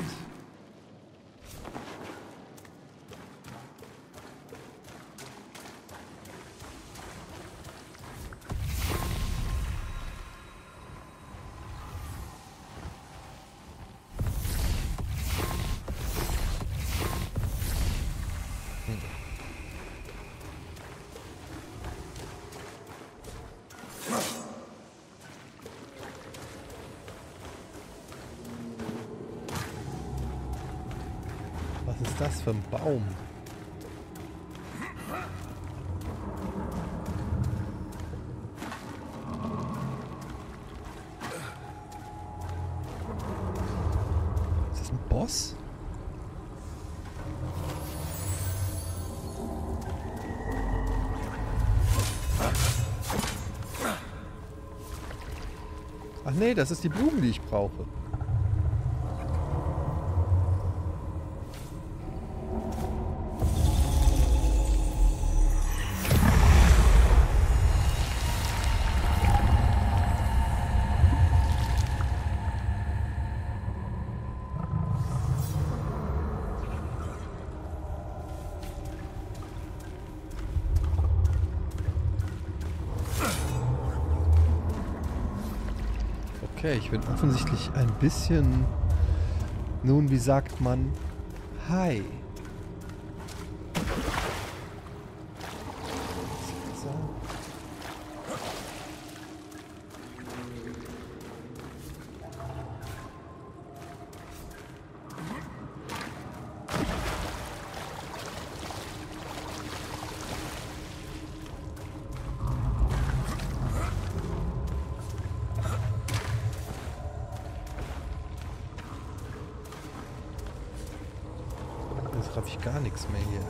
Speaker 1: Was ist das für ein Baum? Ist das ein Boss? Ach nee, das ist die Blume, die ich brauche. Okay, ich bin offensichtlich ein bisschen, nun, wie sagt man, hi. Jetzt raff ich gar nichts mehr hier.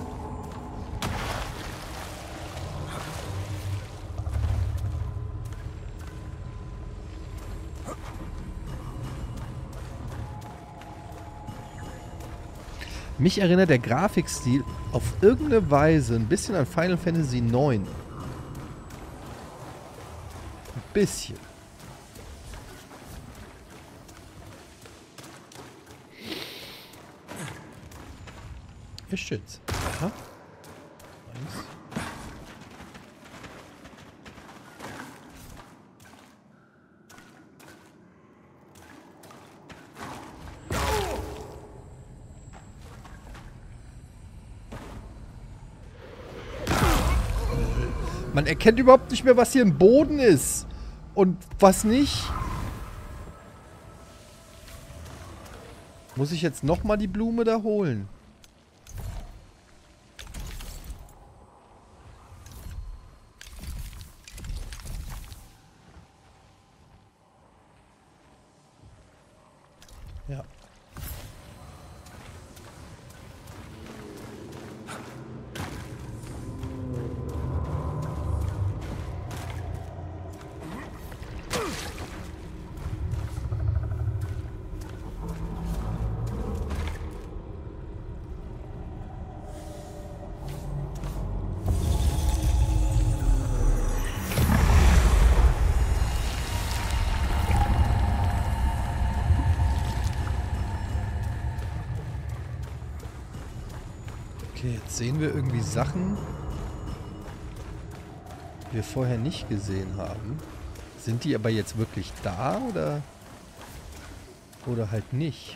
Speaker 1: Mich erinnert der Grafikstil auf irgendeine Weise ein bisschen an Final Fantasy IX. Ein bisschen. Geschütz. Aha. Nice. Man erkennt überhaupt nicht mehr, was hier im Boden ist und was nicht. Muss ich jetzt nochmal die Blume da holen? Ja. Okay, jetzt sehen wir irgendwie Sachen, die wir vorher nicht gesehen haben. Sind die aber jetzt wirklich da oder halt nicht?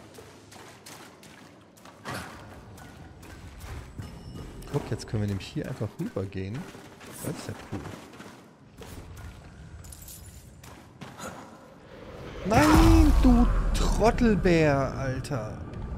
Speaker 1: Guck, jetzt können wir nämlich hier einfach rübergehen. Das ist ja cool. Nein, du Trottelbär, Alter.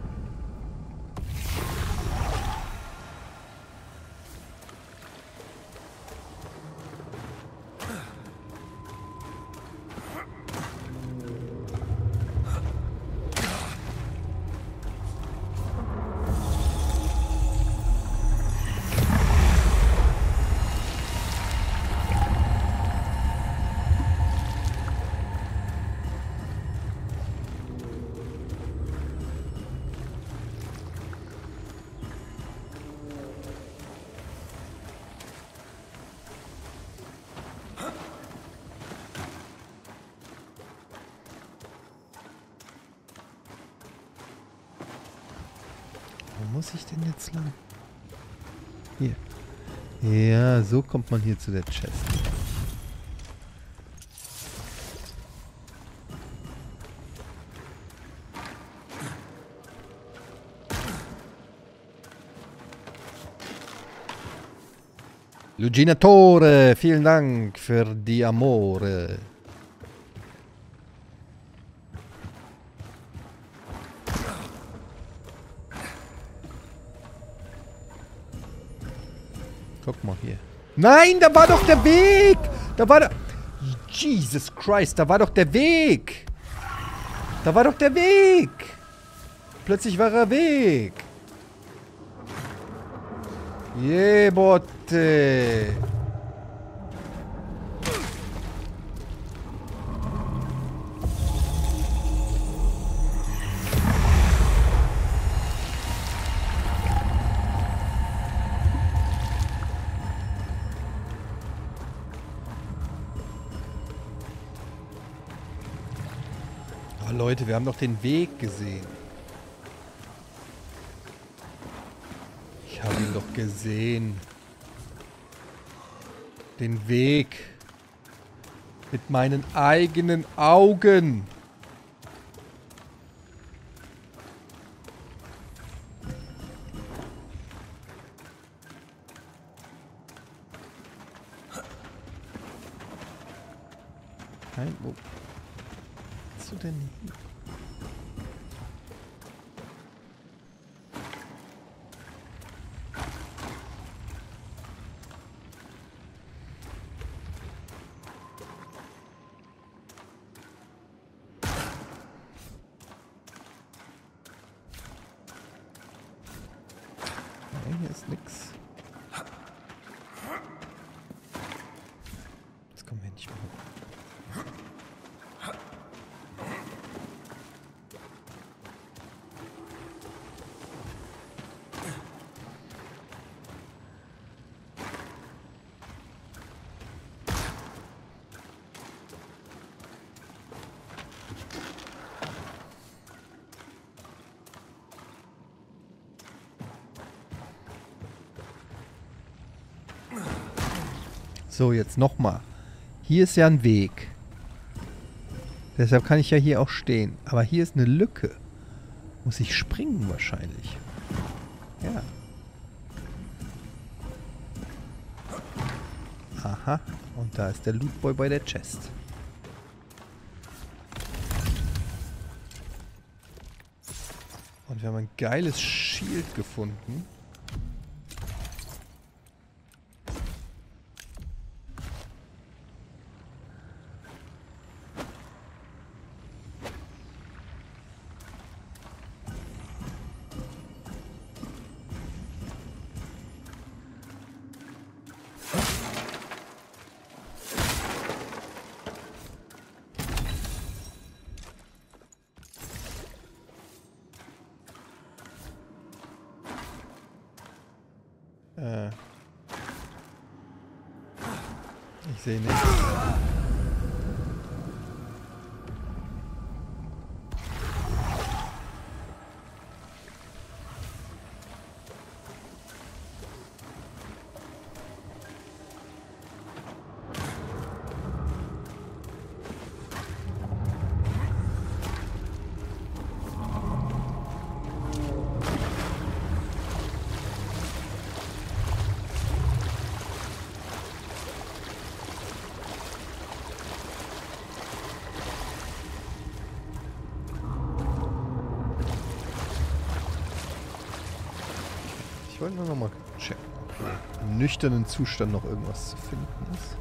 Speaker 1: Wo muss ich denn jetzt lang? Hier. Ja, so kommt man hier zu der Chest. Luginatore, vielen Dank für die Amore. Guck mal hier. Nein, da war doch der Weg! Da war da... Jesus Christ, da war doch der Weg! Da war doch der Weg! Plötzlich war er weg. Jebote. Oh Leute, wir haben doch den Weg gesehen. Ich habe ihn doch gesehen. Den Weg. Mit meinen eigenen Augen. Nein, wo bist du denn hin? Nein, hier ist nix. Jetzt kommen wir nicht mehr hoch. So, jetzt nochmal. Hier ist ja ein Weg. Deshalb kann ich ja hier auch stehen. Aber hier ist eine Lücke. Muss ich springen wahrscheinlich. Ja. Aha. Und da ist der Lootboy bei der Chest. Und wir haben ein geiles Shield gefunden. Ich sehe nichts. wollte nur noch mal checken, ob hier im nüchternen Zustand noch irgendwas zu finden ist.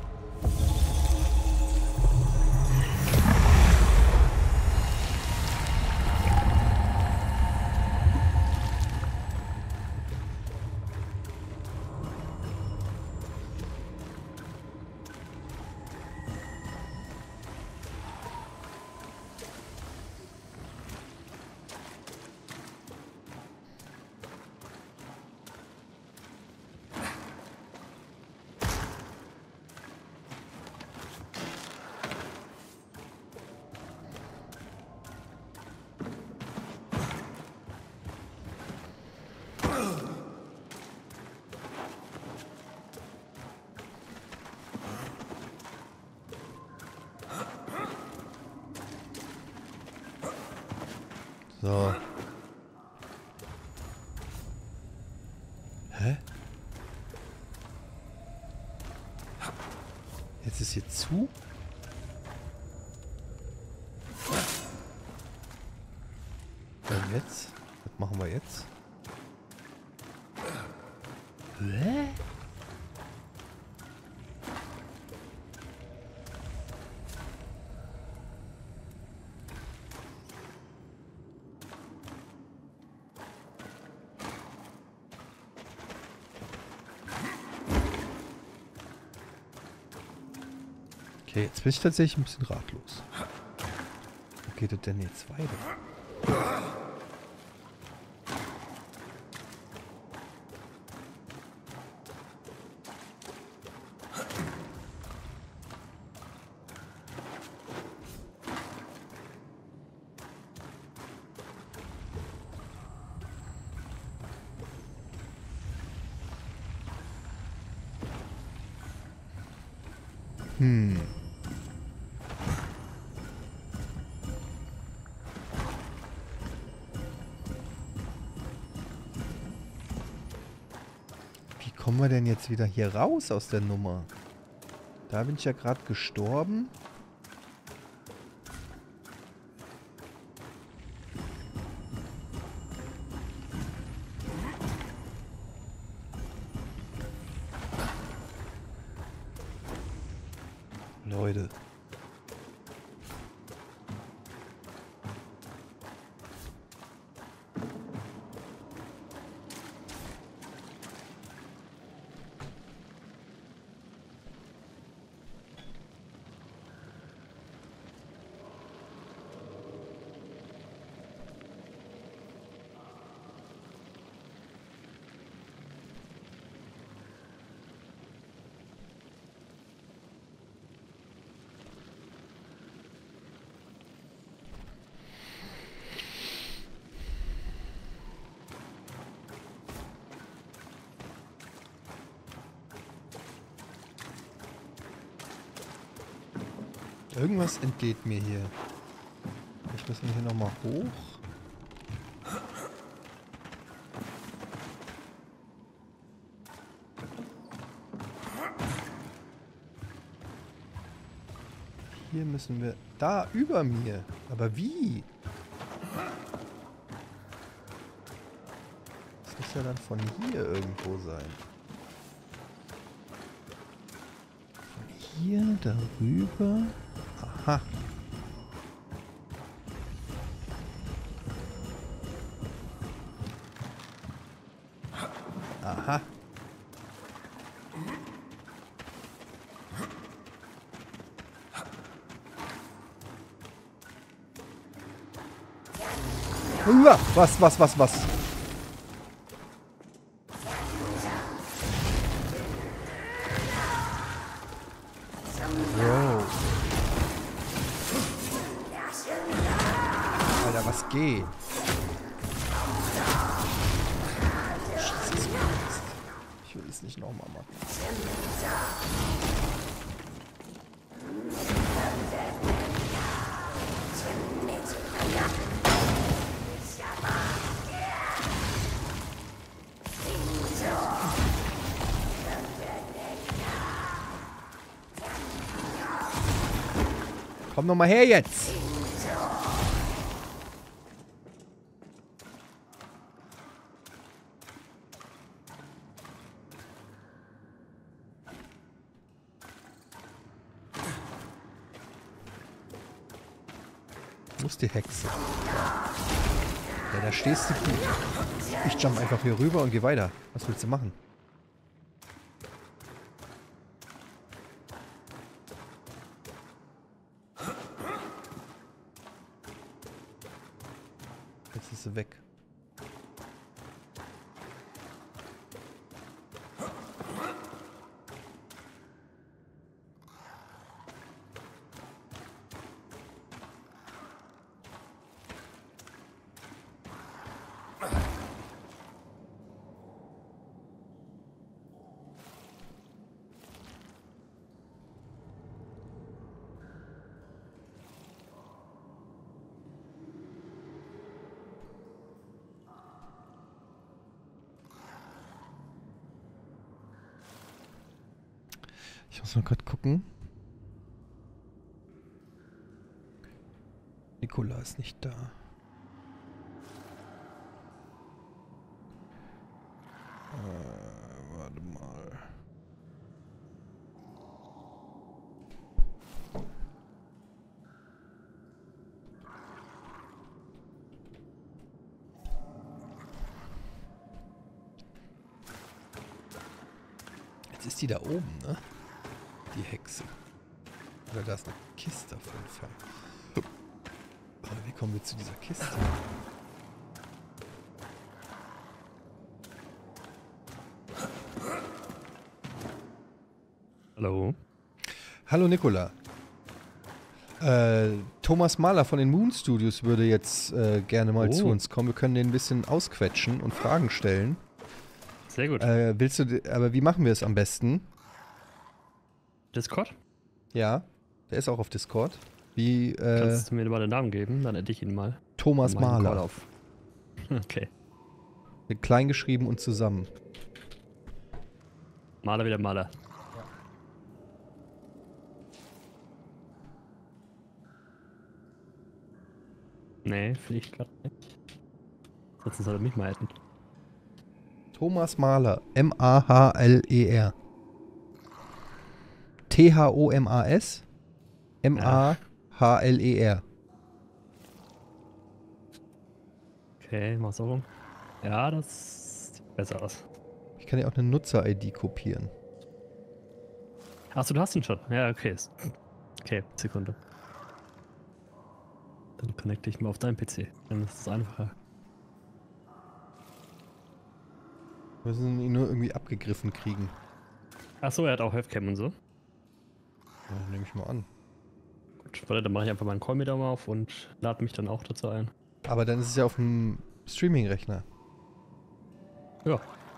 Speaker 1: So. Hä? Jetzt ist hier zu? Und jetzt? Was machen wir jetzt? Hä? Okay, jetzt bin ich tatsächlich ein bisschen ratlos. Wo geht es denn jetzt weiter? Wie kommen wir denn jetzt wieder hier raus aus der Nummer? Da bin ich ja gerade gestorben. Leute. Irgendwas entgeht mir hier. Ich muss hier nochmal hoch. Hier müssen wir... Da, über mir. Aber wie? Das muss ja dann von hier irgendwo sein. Von hier, darüber... Aha. Aha. Uah, was? Wow. Alter, was geht? Ich will es nicht nochmal machen. Komm noch mal her jetzt! Wo ist die Hexe? Ja, da stehst du gut. Ich jump einfach hier rüber und geh weiter. Was willst du machen? Jetzt ist sie weg. Ich muss mal gerade gucken. Nicola ist nicht da. Warte mal. Jetzt ist die da oben, ne? Die Hexe. Oder da ist eine Kiste auf jeden Fall. Aber wie kommen wir zu dieser Kiste?
Speaker 2: Hallo.
Speaker 1: Hallo Nicola. Thomas Mahler von den Moon Studios würde jetzt gerne mal zu uns kommen. Wir können den ein bisschen ausquetschen und Fragen stellen.
Speaker 2: Sehr gut.
Speaker 1: Aber wie machen wir es am besten?
Speaker 2: Discord?
Speaker 1: Ja, der ist auch auf Discord.
Speaker 2: Kannst du mir mal den Namen geben? Dann hätte ich ihn mal.
Speaker 1: Thomas Mahler.
Speaker 2: Okay.
Speaker 1: Mit klein geschrieben und zusammen.
Speaker 2: Maler wieder Maler. Nee, finde ich gerade nicht. Sonst soll er mich mal hätten.
Speaker 1: Thomas Mahler. M-A-H-L-E-R. T-H-O-M-A-S. M-A-H-L-E-R.
Speaker 2: Okay, mal so rum. Ja, das sieht besser aus.
Speaker 1: Ich kann ja auch eine Nutzer-ID kopieren.
Speaker 2: Achso, du hast ihn schon. Ja, okay. Okay, Sekunde. Dann connecte ich mal auf deinen PC. Dann ist es einfacher.
Speaker 1: Wir müssen ihn nur irgendwie abgegriffen kriegen.
Speaker 2: Achso, er hat auch Healthcam und so.
Speaker 1: Ja, nehme ich mal an.
Speaker 2: Gut, warte, dann mache ich einfach meinen Call wieder mal auf und lade mich dann auch dazu ein.
Speaker 1: Aber dann ist es ja auf dem Streaming-Rechner.
Speaker 2: Ja.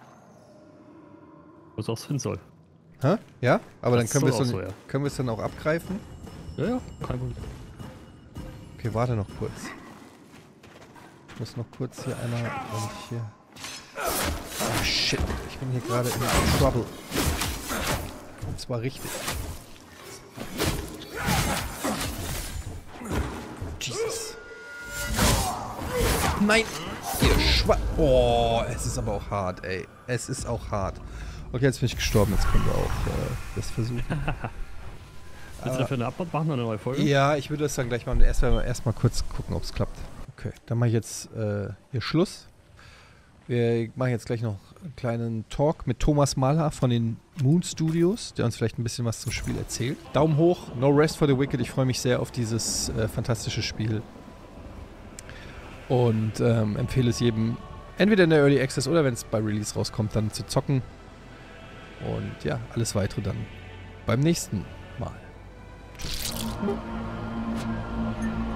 Speaker 2: Wo es auch hin soll.
Speaker 1: Hä? Ja? Aber dann
Speaker 2: Das
Speaker 1: können wir
Speaker 2: soll
Speaker 1: es
Speaker 2: auch
Speaker 1: dann,
Speaker 2: so, ja.
Speaker 1: können wir es dann auch abgreifen?
Speaker 2: Ja, ja, kein Problem.
Speaker 1: Okay, warte noch kurz. Ich muss noch kurz hier einmal... Und hier... Oh shit, ich bin hier gerade in Trouble. Und zwar richtig. Jesus. Nein! Ihr Oh, es ist aber auch hart, ey. Es ist auch hart. Okay, jetzt bin ich gestorben. Jetzt können wir auch das versuchen.
Speaker 2: Willst du dafür eine Upload machen oder eine neue Folge?
Speaker 1: Ja, ich würde das dann gleich machen. Erstmal kurz gucken, ob es klappt. Okay, dann mache ich jetzt hier Schluss. Wir machen jetzt gleich noch einen kleinen Talk mit Thomas Mahler von den Moon Studios, der uns vielleicht ein bisschen was zum Spiel erzählt. Daumen hoch, No Rest for the Wicked. Ich freue mich sehr auf dieses fantastische Spiel. Und empfehle es jedem, entweder in der Early Access oder wenn es bei Release rauskommt, dann zu zocken. Und ja, alles weitere dann beim nächsten Mal. Tschüss.